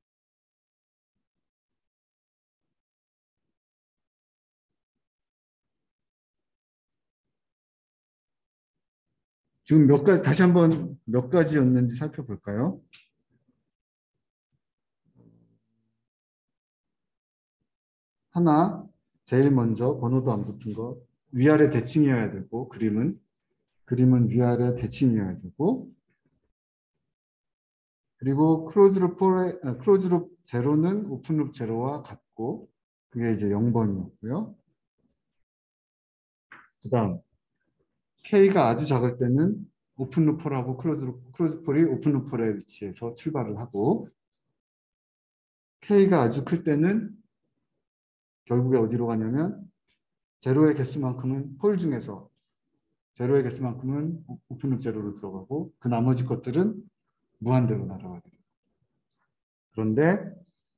지금 몇 가지 다시 한번 몇 가지였는지 살펴볼까요? 하나 제일 먼저 번호도 안 붙은 거 위아래 대칭이어야 되고 그림은 그림은 위아래 대칭이어야 되고 그리고 클로즈룹 폴의 아, 클로즈룹 제로는 오픈룹 제로와 같고 그게 이제 영 번이었고요. 그다음 K가 아주 작을 때는 오픈룹 폴하고 클로즈룹 클로즈 폴이 오픈룹 폴의 위치에서 출발을 하고 K가 아주 클 때는 결국에 어디로 가냐면 제로의 개수만큼은 폴 중에서 제로의 개수만큼은 오픈룹 제로로 들어가고 그 나머지 것들은 무한대로 날아가게 돼요. 그런데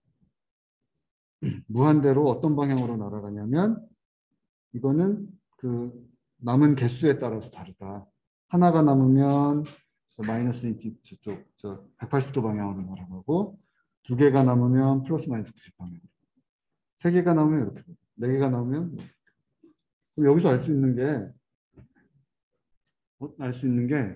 무한대로 어떤 방향으로 날아가냐면 이거는 그 남은 개수에 따라서 다르다. 하나가 남으면 마이너스 인티 저쪽 저 백팔십 도 방향으로 날아가고 두 개가 남으면 플러스 마이너스 구십 방향. 세 개가 남으면 이렇게 네 개가 남으면 그럼 여기서 알 수 있는 게 알 수 있는 게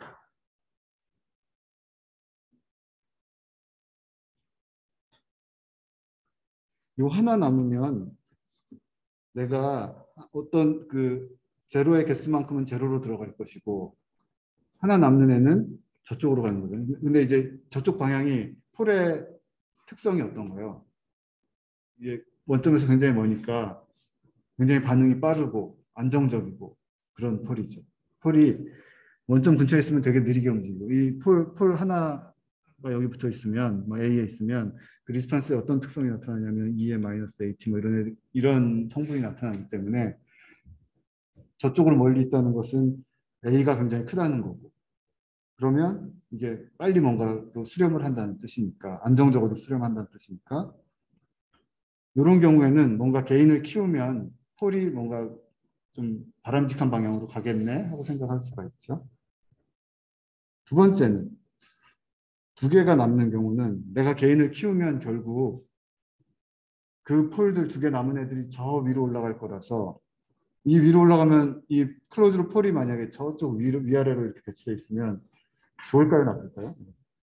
요 하나 남으면 내가 어떤 그 제로의 개수만큼은 제로로 들어갈 것이고 하나 남는 애는 저쪽으로 가는 거죠. 근데 이제 저쪽 방향이 폴의 특성이 어떤 거예요? 이게 원점에서 굉장히 머니까 굉장히 반응이 빠르고 안정적이고 그런 폴이죠. 폴이 원점 근처에 있으면 되게 느리게 움직이고 이 폴, 폴 하나가 여기 붙어 있으면 뭐 A에 있으면 그 리스판스에 어떤 특성이 나타나냐면 이에 마이너스 에이티 뭐 이런 애- 이런 성분이 나타나기 때문에 저쪽으로 멀리 있다는 것은 A가 굉장히 크다는 거고 그러면 이게 빨리 뭔가로 수렴을 한다는 뜻이니까 안정적으로 수렴한다는 뜻이니까 이런 경우에는 뭔가 개인을 키우면 폴이 뭔가 좀 바람직한 방향으로 가겠네 하고 생각할 수가 있죠. 두 번째는 두 개가 남는 경우는 내가 개인을 키우면 결국 그 폴들 두 개 남은 애들이 저 위로 올라갈 거라서 이 위로 올라가면 이 클로즈로 폴이 만약에 저쪽 위로 위아래로 이렇게 배치되어 있으면 좋을까요, 나쁠까요?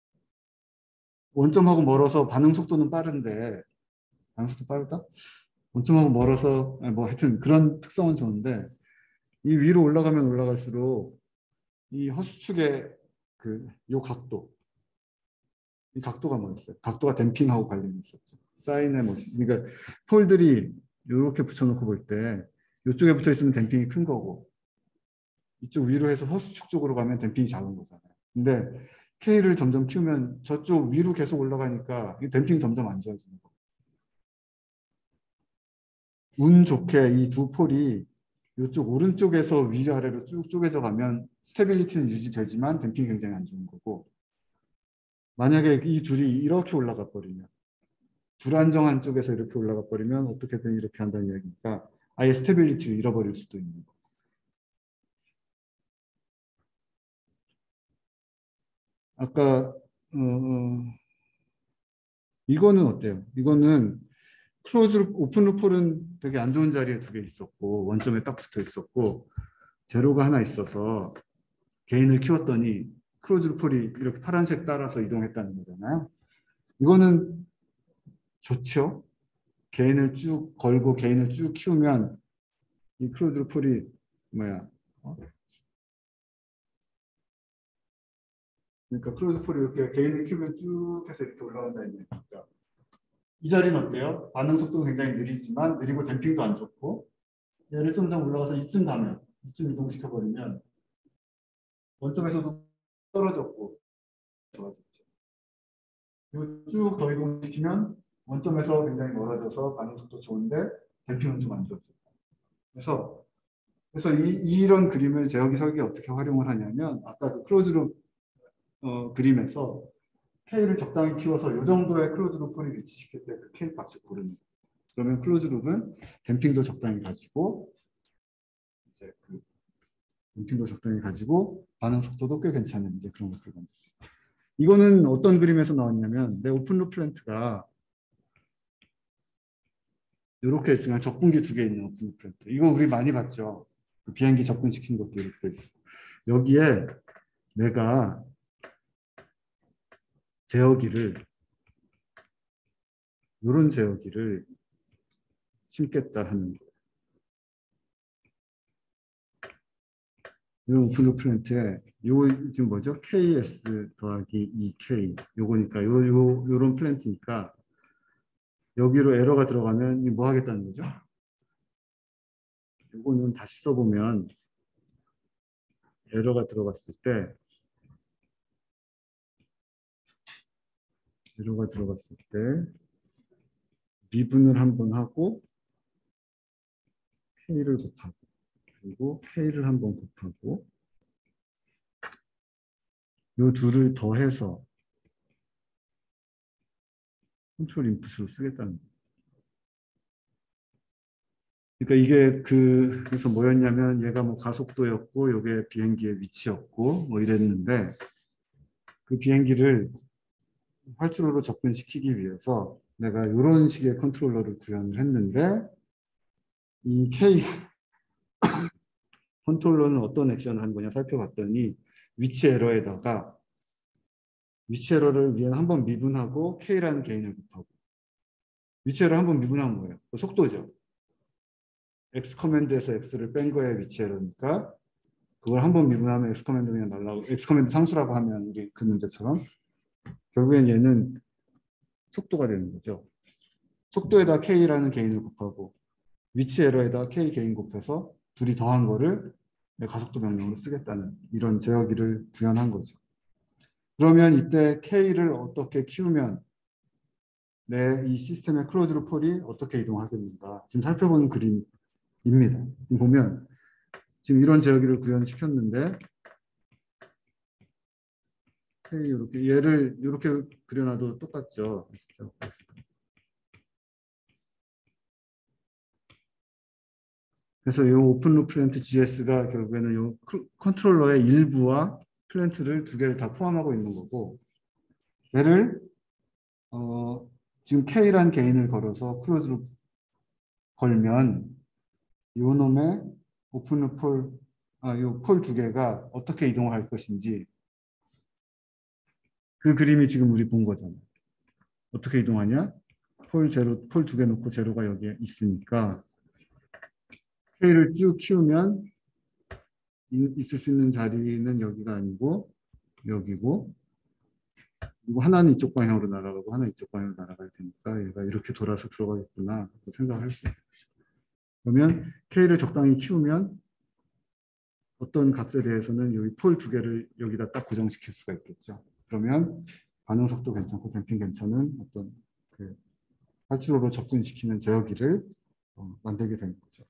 원점하고 멀어서 반응 속도는 빠른데 반응 속도 빠르다? 원점하고 멀어서 아니, 뭐 하여튼 그런 특성은 좋은데 이 위로 올라가면 올라갈수록 이 허수축의 그 요 각도 이 각도가 뭐였어요? 각도가 댐핑하고 관련이 있었죠. 사인의 모션. 그러니까 폴들이 이렇게 붙여놓고 볼 때 이쪽에 붙어 있으면 댐핑이 큰 거고 이쪽 위로 해서 허수축 쪽으로 가면 댐핑이 작은 거잖아요. 근데 K를 점점 키우면 저쪽 위로 계속 올라가니까 이 댐핑이 점점 안 좋아지는 거예요. 운 좋게 이 두 폴이 이쪽 오른쪽에서 위아래로 쭉 쪼개져 가면 스테빌리티는 유지되지만 댐핑이 굉장히 안 좋은 거고 만약에 이 둘이 이렇게 올라가 버리면, 불안정한 쪽에서 이렇게 올라가 버리면 어떻게든 이렇게 한다는 이야기니까 아예 스테빌리티를 잃어버릴 수도 있는 거. 아까 어, 어, 이거는 어때요? 이거는 클로즈 룹, 오픈 루폴은 되게 안 좋은 자리에 두 개 있었고 원점에 딱 붙어 있었고 제로가 하나 있어서 개인을 키웠더니 클로즈 루폴이 이렇게 파란색 따라서 이동했다는 거잖아요. 이거는 좋죠. 개인을 쭉 걸고 개인을 쭉 키우면 이 클로즈 루폴이 뭐야? 어? 그러니까 클로즈 폴이 이렇게 개인을 키우면 쭉 해서 이렇게 올라간다는 얘기니까 이 자리는 어때요? 반응 속도가 굉장히 느리지만 느리고 댐핑도 안 좋고 얘를 좀 더 올라가서 이쯤 가면 이쯤 이동시켜 버리면 원점에서도 떨어졌고 좋아졌죠. 그리고 쭉 더 이동시키면 원점에서 굉장히 멀어져서 반응 속도 좋은데 댐핑은 좀 안 좋아졌고. 그래서 그래서 이, 이런 그림을 제어기 설계 어떻게 활용을 하냐면 아까 그 클로즈룹 어, 그림에서 K를 적당히 키워서 이 정도의 클로즈룹 폴이 위치시킬 때 그 K 값을 고르는 거예요. 그러면 클로즈룹은 댐핑도 적당히 가지고 이제 그 댐핑도 적당히 가지고 반응 속도도 꽤 괜찮은 이제 그런 것들 만들 수 있어요. 이거는 어떤 그림에서 나왔냐면 내 오픈루프 플랜트가 이렇게 그냥 접근기 두 개 있는 오픈루프 플랜트. 이거 우리 많이 봤죠. 그 비행기 접근시키는 것도 이렇게 돼 있어. 여기에 내가 제어기를 이런 제어기를 심겠다 하는 거예요. 이 오픈루프 플랜트에 요 지금 뭐죠? 케이에스 더하기 이 케이 요거니까 요, 요, 요런 플랜트니까 여기로 에러가 들어가면 뭐 하겠다는 거죠? 요거는 다시 써보면 에러가 들어갔을 때 에러가 들어갔을 때 미분을 한번 하고 K를 곱하고 그리고 K를 한번 곱하고 요 둘을 더해서 컨트롤 인풋으로 쓰겠다는 거예요. 그러니까 이게 그 그래서 뭐였냐면 얘가 뭐 가속도였고 요게 비행기의 위치였고 뭐 이랬는데 그 비행기를 활주로로 접근시키기 위해서 내가 이런 식의 컨트롤러를 구현을 했는데 이 K 컨트롤러는 어떤 액션을 한 거냐 살펴봤더니 위치 에러에다가 위치 에러를 위에 한번 미분하고 K라는 개인을 곱하고 위치 에러 한번 미분하면 뭐예요? 그 속도죠. X 커맨드에서 X를 뺀 거에 위치 에러니까 그걸 한번 미분하면 X 커맨드 그냥 날라오고 X 커맨드 상수라고 하면 우리 그 문제처럼 결국엔 얘는 속도가 되는 거죠. 속도에다 K라는 개인을 곱하고 위치 에러에다 K 개인 곱해서 둘이 더한 거를 가속도 명령으로 쓰겠다는 이런 제어기를 구현한 거죠. 그러면 이때 K를 어떻게 키우면 내 이 시스템의 클로즈드 폴이 어떻게 이동하겠는가 지금 살펴보는 그림입니다. 지금 보면 지금 이런 제어기를 구현시켰는데 K 이렇게 얘를 이렇게 그려놔도 똑같죠. 그래서 이 오픈루프 플랜트 지에스가 결국에는 이 컨트롤러의 일부와 플랜트를 두 개를 다 포함하고 있는 거고 얘를 어, 지금 K란 개인을 걸어서 클로즈로 걸면 이 놈의 오픈루프 폴, 아, 이폴 두 개가 어떻게 이동할 것인지 그 그림이 지금 우리 본 거잖아요. 어떻게 이동하냐? 폴 제로, 폴 두 개 놓고 제로가 여기에 있으니까 K를 쭉 키우면 있을 수 있는 자리는 여기가 아니고 여기고 그리고 하나는 이쪽 방향으로 날아가고 하나는 이쪽 방향으로 날아가야 되니까 얘가 이렇게 돌아서 들어가겠구나 생각할 수 있어요. 그러면 K를 적당히 키우면 어떤 값에 대해서는 여기 폴 두 개를 여기다 딱 고정시킬 수가 있겠죠. 그러면 반응 속도 괜찮고 댐핑 괜찮은 어떤 그 활주로로 접근시키는 제어기를 어, 만들게 되는 거죠.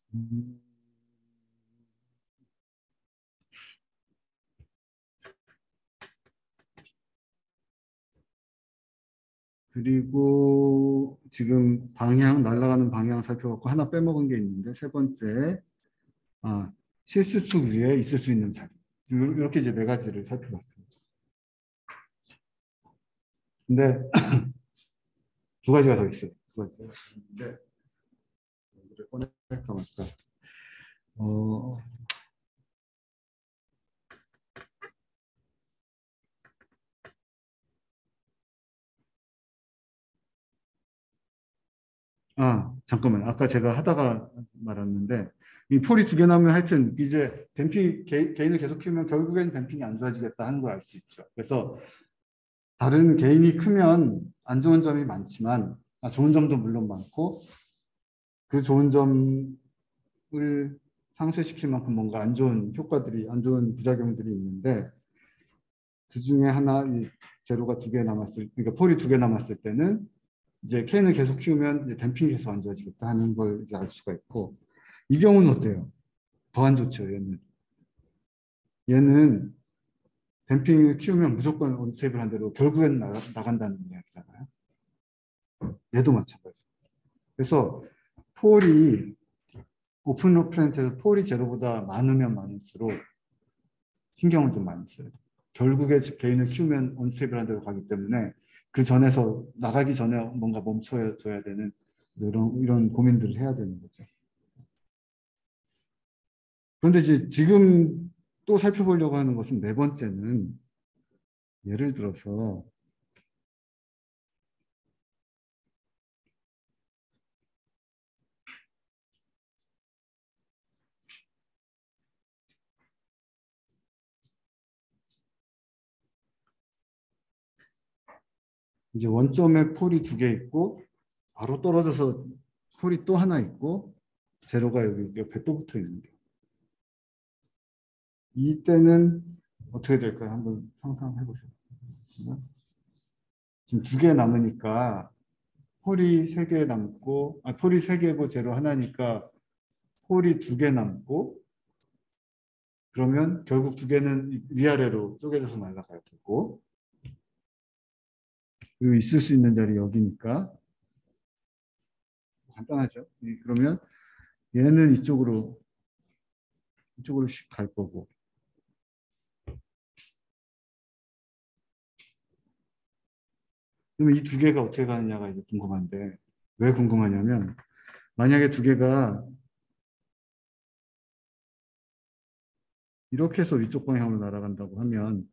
음, 그리고 지금 방향, 날아가는 방향 살펴봤고 하나 빼먹은 게 있는데 세 번째, 아, 실수축 위에 있을 수 있는 자리. 지금 이렇게 이제 네 가지를 살펴봤습니다. 근데 두 가지가 더 있어요. 두 가지가 있는데 이거를 꺼낼까 말까. 어, 아, 잠깐만. 아까 제가 하다가 말았는데, 이 폴이 두 개 나면 하여튼 이제 댐핑, 개, 개인을 계속 키우면 결국엔 댐핑이 안 좋아지겠다 하는 걸 알 수 있죠. 그래서 다른 개인이 크면 안 좋은 점이 많지만, 아, 좋은 점도 물론 많고, 그 좋은 점을 상쇄시킬 만큼 뭔가 안 좋은 효과들이, 안 좋은 부작용들이 있는데, 그 중에 하나, 이 제로가 두 개 남았을, 그러니까 폴이 두 개 남았을 때는 이제 케인을 계속 키우면 이제 댐핑이 계속 안 좋아지겠다 하는 걸 이제 알 수가 있고, 이 경우는 어때요? 더 안 좋죠, 얘는. 얘는 댐핑을 키우면 무조건 언스테이블한 대로 결국엔 나, 나간다는 이야기잖아요. 얘도 마찬가지. 그래서 폴이 오픈 로프렌트에서 폴이 제로보다 많으면 많을수록 신경을 좀 많이 써요. 결국에 개인을 키우면 언스테이블한 대로 가기 때문에 그 전에서 나가기 전에 뭔가 멈춰줘야 되는 이런 이런 고민들을 해야 되는 거죠. 그런데 이제 지금 또 살펴보려고 하는 것은 네 번째는 예를 들어서 이제 원점에 폴이 두 개 있고 바로 떨어져서 폴이 또 하나 있고 제로가 여기 옆에 또 붙어 있는 게. 이때는 어떻게 될까요? 한번 상상해 보세요. 지금 두 개 남으니까 폴이 세 개 남고 아 폴이 세 개고 제로 하나니까 폴이 두 개 남고 그러면 결국 두 개는 위아래로 쪼개져서 날아가야 되고 그리고 있을 수 있는 자리 여기니까 간단하죠. 그러면 얘는 이쪽으로 이쪽으로 씩 갈 거고 그러면 이 두 개가 어떻게 가느냐가 이제 궁금한데 왜 궁금하냐면 만약에 두 개가 이렇게 해서 위쪽 방향으로 날아간다고 하면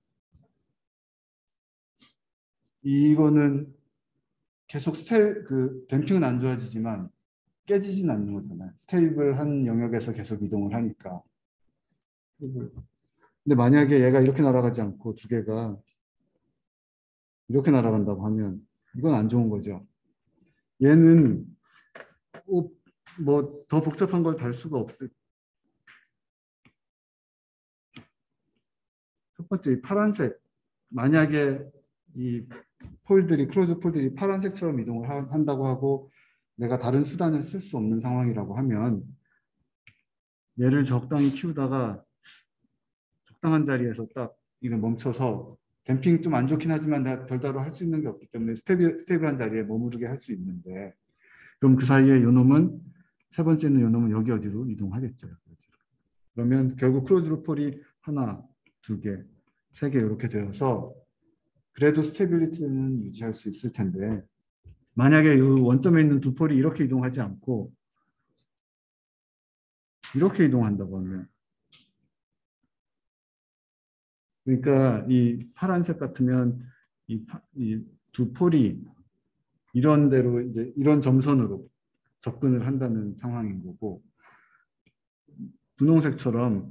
이거는 계속 스테 그 댐핑은 안 좋아지지만 깨지진 않는 거잖아요. 스테이블한 영역에서 계속 이동을 하니까. 근데 만약에 얘가 이렇게 날아가지 않고 두 개가 이렇게 날아간다고 하면 이건 안 좋은 거죠. 얘는 뭐 더 복잡한 걸 달 수가 없을. 첫 번째 이 파란색 만약에 이 폴들이 클로즈 폴들이 파란색처럼 이동을 하, 한다고 하고 내가 다른 수단을 쓸 수 없는 상황이라고 하면 얘를 적당히 키우다가 적당한 자리에서 딱 이거 멈춰서 댐핑 좀 안 좋긴 하지만 내가 별다로 할 수 있는 게 없기 때문에 스테빌, 스테이블한 자리에 머무르게 할 수 있는데 그럼 그 사이에 요 놈은 세 번째는 요 놈은 여기 어디로 이동하겠죠. 그러면 결국 클로즈 폴이 하나, 두 개, 세 개 이렇게 되어서 그래도 스테빌리티는 유지할 수 있을 텐데 만약에 이 원점에 있는 두 폴이 이렇게 이동하지 않고 이렇게 이동한다고 하면 그러니까 이 파란색 같으면 이 두 폴이 이런 대로 이제 이런 점선으로 접근을 한다는 상황인 거고 분홍색처럼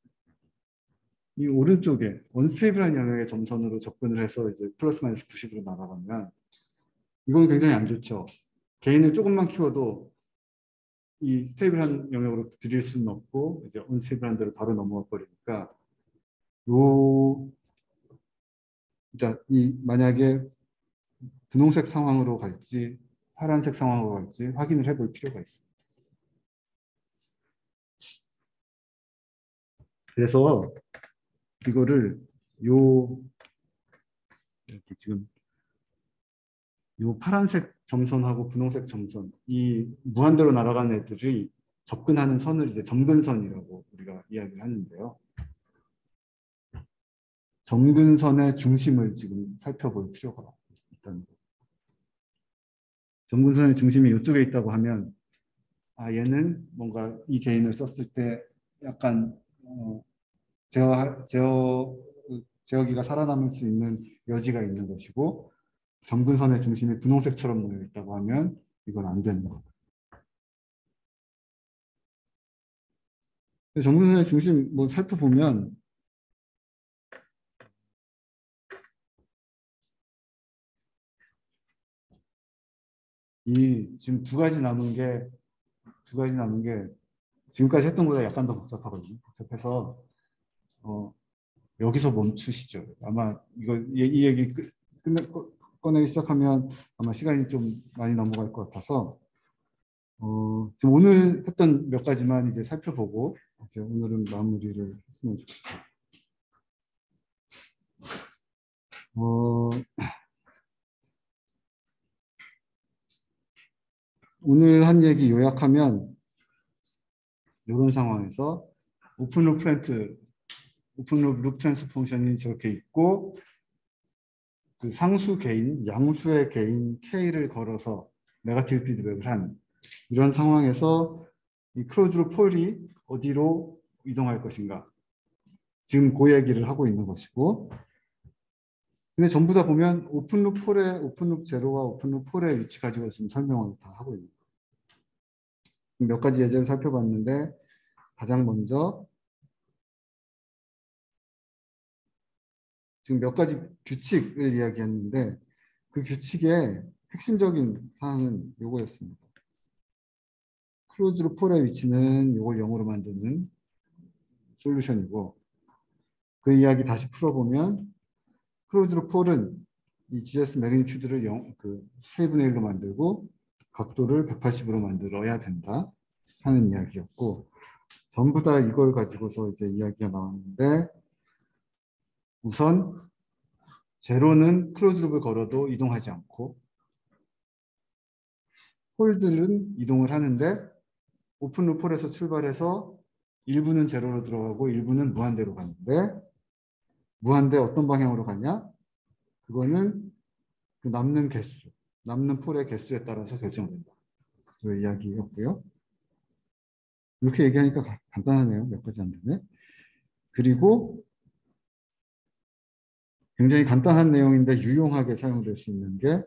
이 오른쪽에 언스테이블한 영역의 점선으로 접근을 해서 이제 플러스 마이너스 구십으로 나가가면 이건 굉장히 안 좋죠. 개인을 조금만 키워도 이 스테이블한 영역으로 들일 수는 없고 이제 언스테이블한 데로 바로 넘어가 버리니까 요 그러니까 이 만약에 분홍색 상황으로 갈지 파란색 상황으로 갈지 확인을 해볼 필요가 있습니다. 그래서 이거를 요 이렇게 지금 요 파란색 점선하고 분홍색 점선 이 무한대로 날아가는 애들이 접근하는 선을 이제 점근선이라고 우리가 이야기를 하는데요. 점근선의 중심을 지금 살펴볼 필요가 있다는 거예요. 점근선의 중심이 이쪽에 있다고 하면 아 얘는 뭔가 이 개인을 썼을 때 약간 어, 제어, 제어, 제어기가 살아남을 수 있는 여지가 있는 것이고 점근선의 중심이 분홍색처럼 모여 있다고 하면 이건 안 되는 거예요. 점근선의 중심 뭐 살펴보면 이 지금 두 가지 남은 게 두 가지 남은 게 지금까지 했던 것보다 약간 더 복잡하거든요. 복잡해서 어, 여기서 멈추시죠. 아마 이거 이, 이 얘기 끝, 끝내, 꺼내기 시작하면 아마 시간이 좀 많이 넘어갈 것 같아서 어, 지금 오늘 했던 몇 가지만 이제 살펴보고 이제 오늘은 마무리를 했으면 좋겠어요. 어, 오늘 한 얘기 요약하면 이런 상황에서 오픈루프 프렌트, 오픈루프 루프 트랜스 펑션이 저렇게 있고 그 상수 개인, 양수의 개인 K를 걸어서 네거티브 피드백을 한 이런 상황에서 이 클로즈로 폴이 어디로 이동할 것인가 지금 그 얘기를 하고 있는 것이고 근데 전부 다 보면 오픈루프 폴의 오픈루프 제로와 오픈루프 폴의 위치 가지고 지금 설명을 다 하고 있는 거예요. 몇 가지 예제를 살펴봤는데 가장 먼저 지금 몇 가지 규칙을 이야기했는데 그 규칙의 핵심적인 사항은 요거였습니다. 클로즈로 폴의 위치는 요걸 영어로 만드는 솔루션이고 그 이야기 다시 풀어보면 클로즈로 폴은 이 지에스 매그니튜드를 영, 그 K분의 일로 만들고 각도를 백팔십으로 만들어야 된다 하는 이야기였고 전부 다 이걸 가지고서 이제 이야기가 나왔는데 우선 제로는 클로즈룹을 걸어도 이동하지 않고 폴들은 이동을 하는데 오픈루프 폴에서 출발해서 일부는 제로로 들어가고 일부는 무한대로 가는데 무한대 어떤 방향으로 가냐? 그거는 그 남는 개수, 남는 폴의 개수에 따라서 결정된다. 그 이야기였고요. 이렇게 얘기하니까 가, 간단하네요. 몇 가지 안 되네. 그리고 굉장히 간단한 내용인데 유용하게 사용될 수 있는 게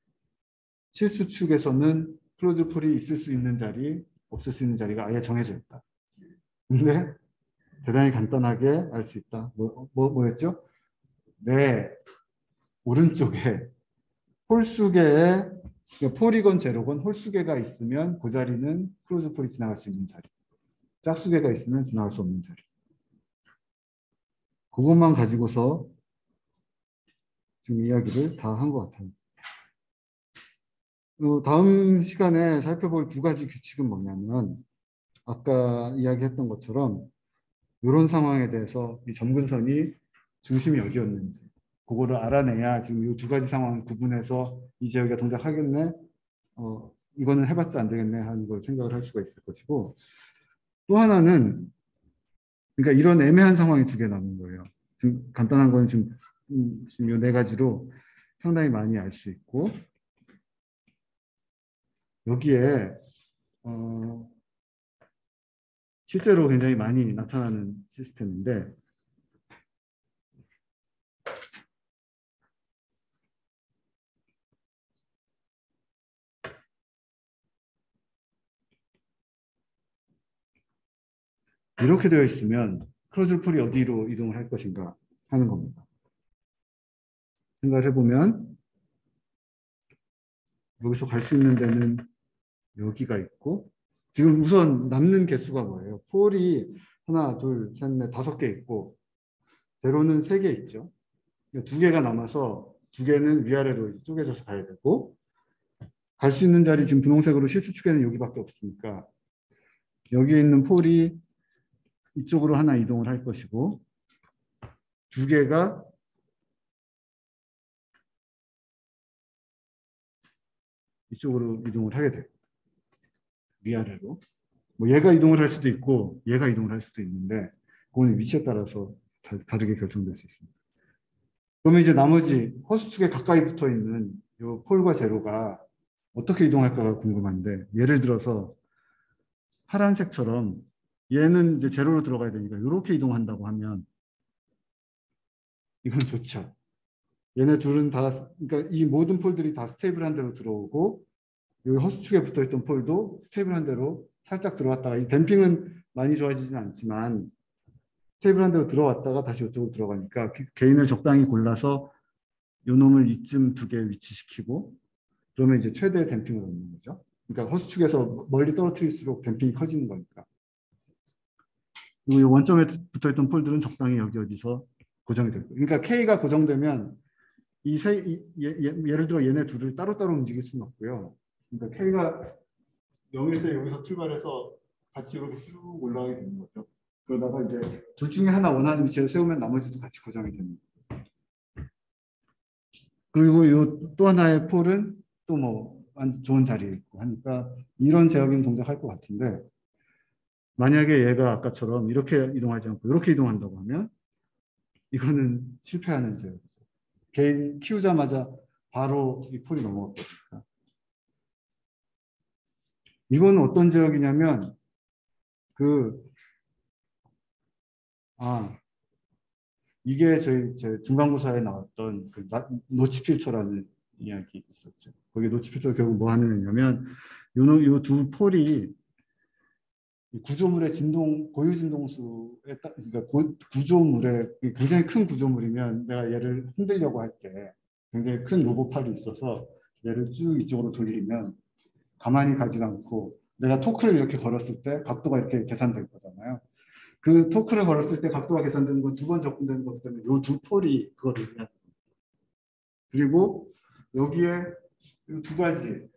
실수축에서는 클로즈 폴이 있을 수 있는 자리, 없을 수 있는 자리가 아예 정해져 있다. 근데 대단히 간단하게 알 수 있다. 뭐, 뭐, 뭐였죠? 내 오른쪽에 홀수개에 폴이건 제로건 홀수개가 있으면 그 자리는 클로즈 폴이 지나갈 수 있는 자리. 짝수개가 있으면 지나갈 수 없는 자리. 그것만 가지고서 지금 이야기를 다 한 것 같아요. 어, 다음 시간에 살펴볼 두 가지 규칙은 뭐냐면 아까 이야기했던 것처럼 이런 상황에 대해서 이 점근선이 중심이 어디였는지 그거를 알아내야 지금 이 두 가지 상황을 구분해서 이제 여기가 동작하겠네 어, 이거는 해봤자 안 되겠네 하는 걸 생각을 할 수가 있을 것이고 또 하나는 그러니까 이런 애매한 상황이 두 개 남은 거예요. 지금 간단한 거는 지금 음, 지금 이 네 가지로 상당히 많이 알 수 있고 여기에 어, 실제로 굉장히 많이 나타나는 시스템인데 이렇게 되어 있으면 클로즈 폴이 어디로 이동을 할 것인가 하는 겁니다. 생각을 해보면 여기서 갈 수 있는 데는 여기가 있고 지금 우선 남는 개수가 뭐예요? 폴이 하나, 둘, 셋, 넷, 다섯 개 있고 제로는 세 개 있죠. 두 개가 남아서 두 개는 위아래로 쪼개져서 가야 되고 갈 수 있는 자리 지금 분홍색으로 실수축에는 여기밖에 없으니까 여기 있는 폴이 이쪽으로 하나 이동을 할 것이고 두 개가 이쪽으로 이동을 하게 돼요. 위아래로. 뭐 얘가 이동을 할 수도 있고 얘가 이동을 할 수도 있는데 그거는 위치에 따라서 다, 다르게 결정될 수 있습니다. 그러면 이제 나머지 허수축에 가까이 붙어 있는 이 폴과 제로가 어떻게 이동할까가 궁금한데 예를 들어서 파란색처럼 얘는 이제 제로로 들어가야 되니까 이렇게 이동한다고 하면 이건 좋죠. 얘네 둘은 다 그러니까 이 모든 폴들이 다 스테이블한 대로 들어오고 여기 허수축에 붙어 있던 폴도 스테이블한 대로 살짝 들어왔다가 이 댐핑은 많이 좋아지진 않지만 스테이블한 대로 들어왔다가 다시 이쪽으로 들어가니까 개인을 적당히 골라서 요 놈을 이쯤 두 개 위치시키고 그러면 이제 최대 댐핑을 얻는 거죠. 그러니까 허수축에서 멀리 떨어뜨릴수록 댐핑이 커지는 거니까. 그리고 이 원점에 붙어있던 폴들은 적당히 여기 어디서 고정이 되고. 그러니까 K가 고정되면 이 세, 이, 예, 예, 예를 들어 얘네 둘을 따로따로 움직일 수는 없고요. 그러니까 K가 영일 때 여기서 출발해서 같이 이렇게 쭉 올라가게 되는 거죠. 그러다가 이제 둘 중에 하나 원하는 위치에 세우면 나머지도 같이 고정이 됩니다. 그리고 이 또 하나의 폴은 또 뭐 좋은 자리에 있고 하니까 이런 제어기는 동작할 것 같은데 만약에 얘가 아까처럼 이렇게 이동하지 않고 이렇게 이동한다고 하면 이거는 실패하는 제어기죠. 개인 키우자마자 바로 이 폴이 넘어갔거든요. 이건 어떤 제어기냐면 그 아 이게 저희 제 중간고사에 나왔던 그 노치 필터라는 이야기 있었죠. 거기 노치 필터 결국 뭐 하는 애냐면 요 두 폴이 구조물의 진동 고유 진동수에 따 그러니까 고, 구조물의 굉장히 큰 구조물이면 내가 얘를 흔들려고 할 때 굉장히 큰 로봇팔이 있어서 얘를 쭉 이쪽으로 돌리면 가만히 가지 않고 내가 토크를 이렇게 걸었을 때 각도가 이렇게 계산될 거잖아요. 그 토크를 걸었을 때 각도가 계산되는 건 두 번 접근되는 거기 때문에 이 두 폴이 그거를 해야 돼요. 그리고 여기에 이 두 가지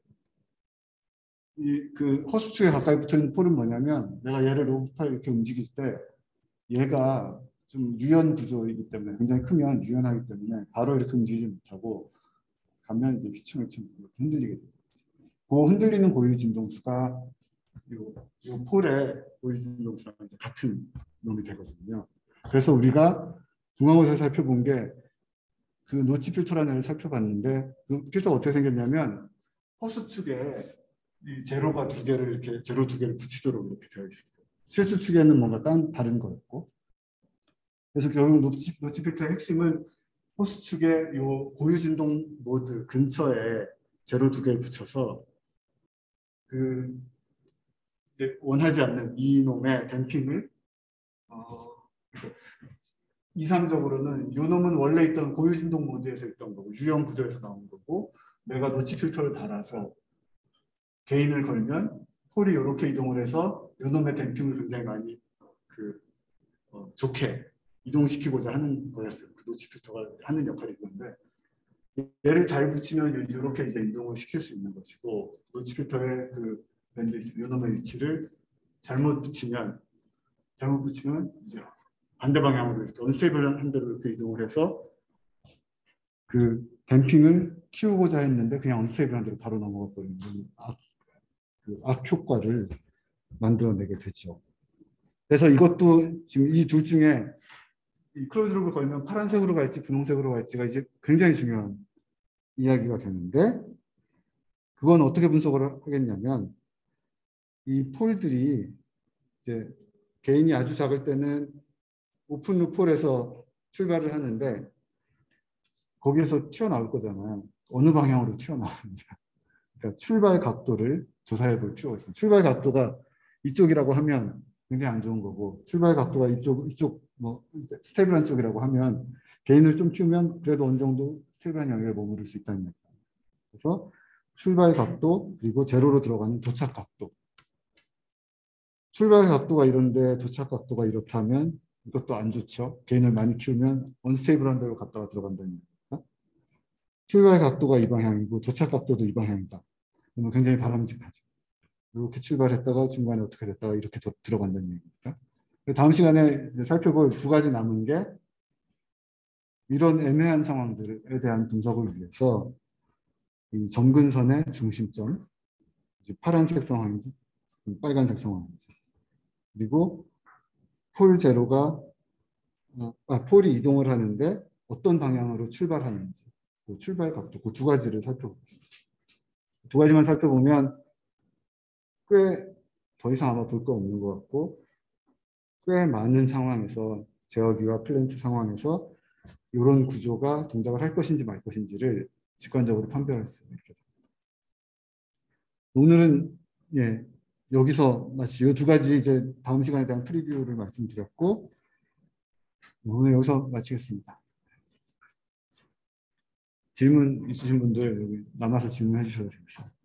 이 그 허수축에 가까이 붙어 있는 폴은 뭐냐면 내가 얘를 로봇팔 이렇게 움직일 때 얘가 좀 유연 구조이기 때문에 굉장히 크면 유연하기 때문에 바로 이렇게 움직이지 못하고 가면 이제 휘청휘청 흔들리게 돼요. 그 흔들리는 고유 진동수가 이, 이 폴의 고유 진동수랑 이제 같은 놈이 되거든요. 그래서 우리가 중앙고사에서 살펴본 게 그 노치 필터라는 애를 살펴봤는데 그 필터가 어떻게 생겼냐면 허수축에 이 제로가 두 개를 이렇게 제로 두 개를 붙이도록 이렇게 되어 있었어요. 실수축에는 뭔가 딴 다른 거였고. 그래서 결국 노치, 노치 필터의 핵심은 호수축의 요 고유진동 모드 근처에 제로 두 개를 붙여서 그 이제 원하지 않는 이놈의 댐핑을 어, 이상적으로는 요 놈은 원래 있던 고유진동 모드에서 있던 거고 유형 구조에서 나온 거고 내가 노치 필터를 달아서 개인을 걸면 폴이 이렇게 이동을 해서 요 놈의 댐핑을 굉장히 많이 그 어, 좋게 이동시키고자 하는 거였어요. 그 노치 필터가 하는 역할이 있는데 얘를 잘 붙이면 이렇게 이제 이동을 시킬 수 있는 것이고 노치 필터의 그 밴드위스 요놈의 위치를 잘못 붙이면 잘못 붙이면 이제 반대 방향으로 이렇게 언스테이블한 대로 이렇게 이동을 해서 그 댐핑을 키우고자 했는데 그냥 언스테이블한 대로 바로 넘어가 버리는 악, 그 악효과를 만들어내게 되죠. 그래서 이것도 지금 이 둘 중에 이 클로즈룹을 걸면 파란색으로 갈지 분홍색으로 갈지가 이제 굉장히 중요한 이야기가 되는데 그건 어떻게 분석을 하겠냐면 이 폴들이 이제 개인이 아주 작을 때는 오픈 루폴에서 출발을 하는데 거기에서 튀어나올 거잖아요. 어느 방향으로 튀어나오느냐. 그러니까 출발 각도를 조사해 볼 필요가 있어요. 출발 각도가 이쪽이라고 하면 굉장히 안 좋은 거고 출발 각도가 이쪽 이쪽 뭐 스테이블한 쪽이라고 하면 개인을 좀 키우면 그래도 어느 정도 스테이블한 영역에 머무를 수 있다는 얘기죠. 그래서 출발 각도 그리고 제로로 들어가는 도착 각도. 출발 각도가 이런데 도착 각도가 이렇다면 이것도 안 좋죠. 개인을 많이 키우면 언스테이블한 데로 갔다가 들어간다는 얘기입니다. 출발 각도가 이 방향이고 도착 각도도 이 방향이다. 그러면 굉장히 바람직하죠. 이렇게 출발했다가 중간에 어떻게 됐다가 이렇게 더 들어간다는 얘기입니다. 다음 시간에 이제 살펴볼 두 가지 남은 게 이런 애매한 상황들에 대한 분석을 위해서 이 점근선의 중심점, 파란색 상황인지 빨간색 상황인지, 그리고 폴 제로가 어, 아, 폴이 이동을 하는데 어떤 방향으로 출발하는지, 그 출발 각도, 그 두 가지를 살펴보겠습니다. 두 가지만 살펴보면 꽤 더 이상 아마 볼 거 없는 것 같고, 꽤 많은 상황에서 제어기와 플랜트 상황에서 이런 구조가 동작을 할 것인지 말 것인지를 직관적으로 판별할 수 있게 됩니다. 오늘은 예 여기서 마치 이 두 가지 이제 다음 시간에 대한 프리뷰를 말씀드렸고, 오늘 여기서 마치겠습니다. 질문 있으신 분들 여기 남아서 질문해 주셔도 됩니다.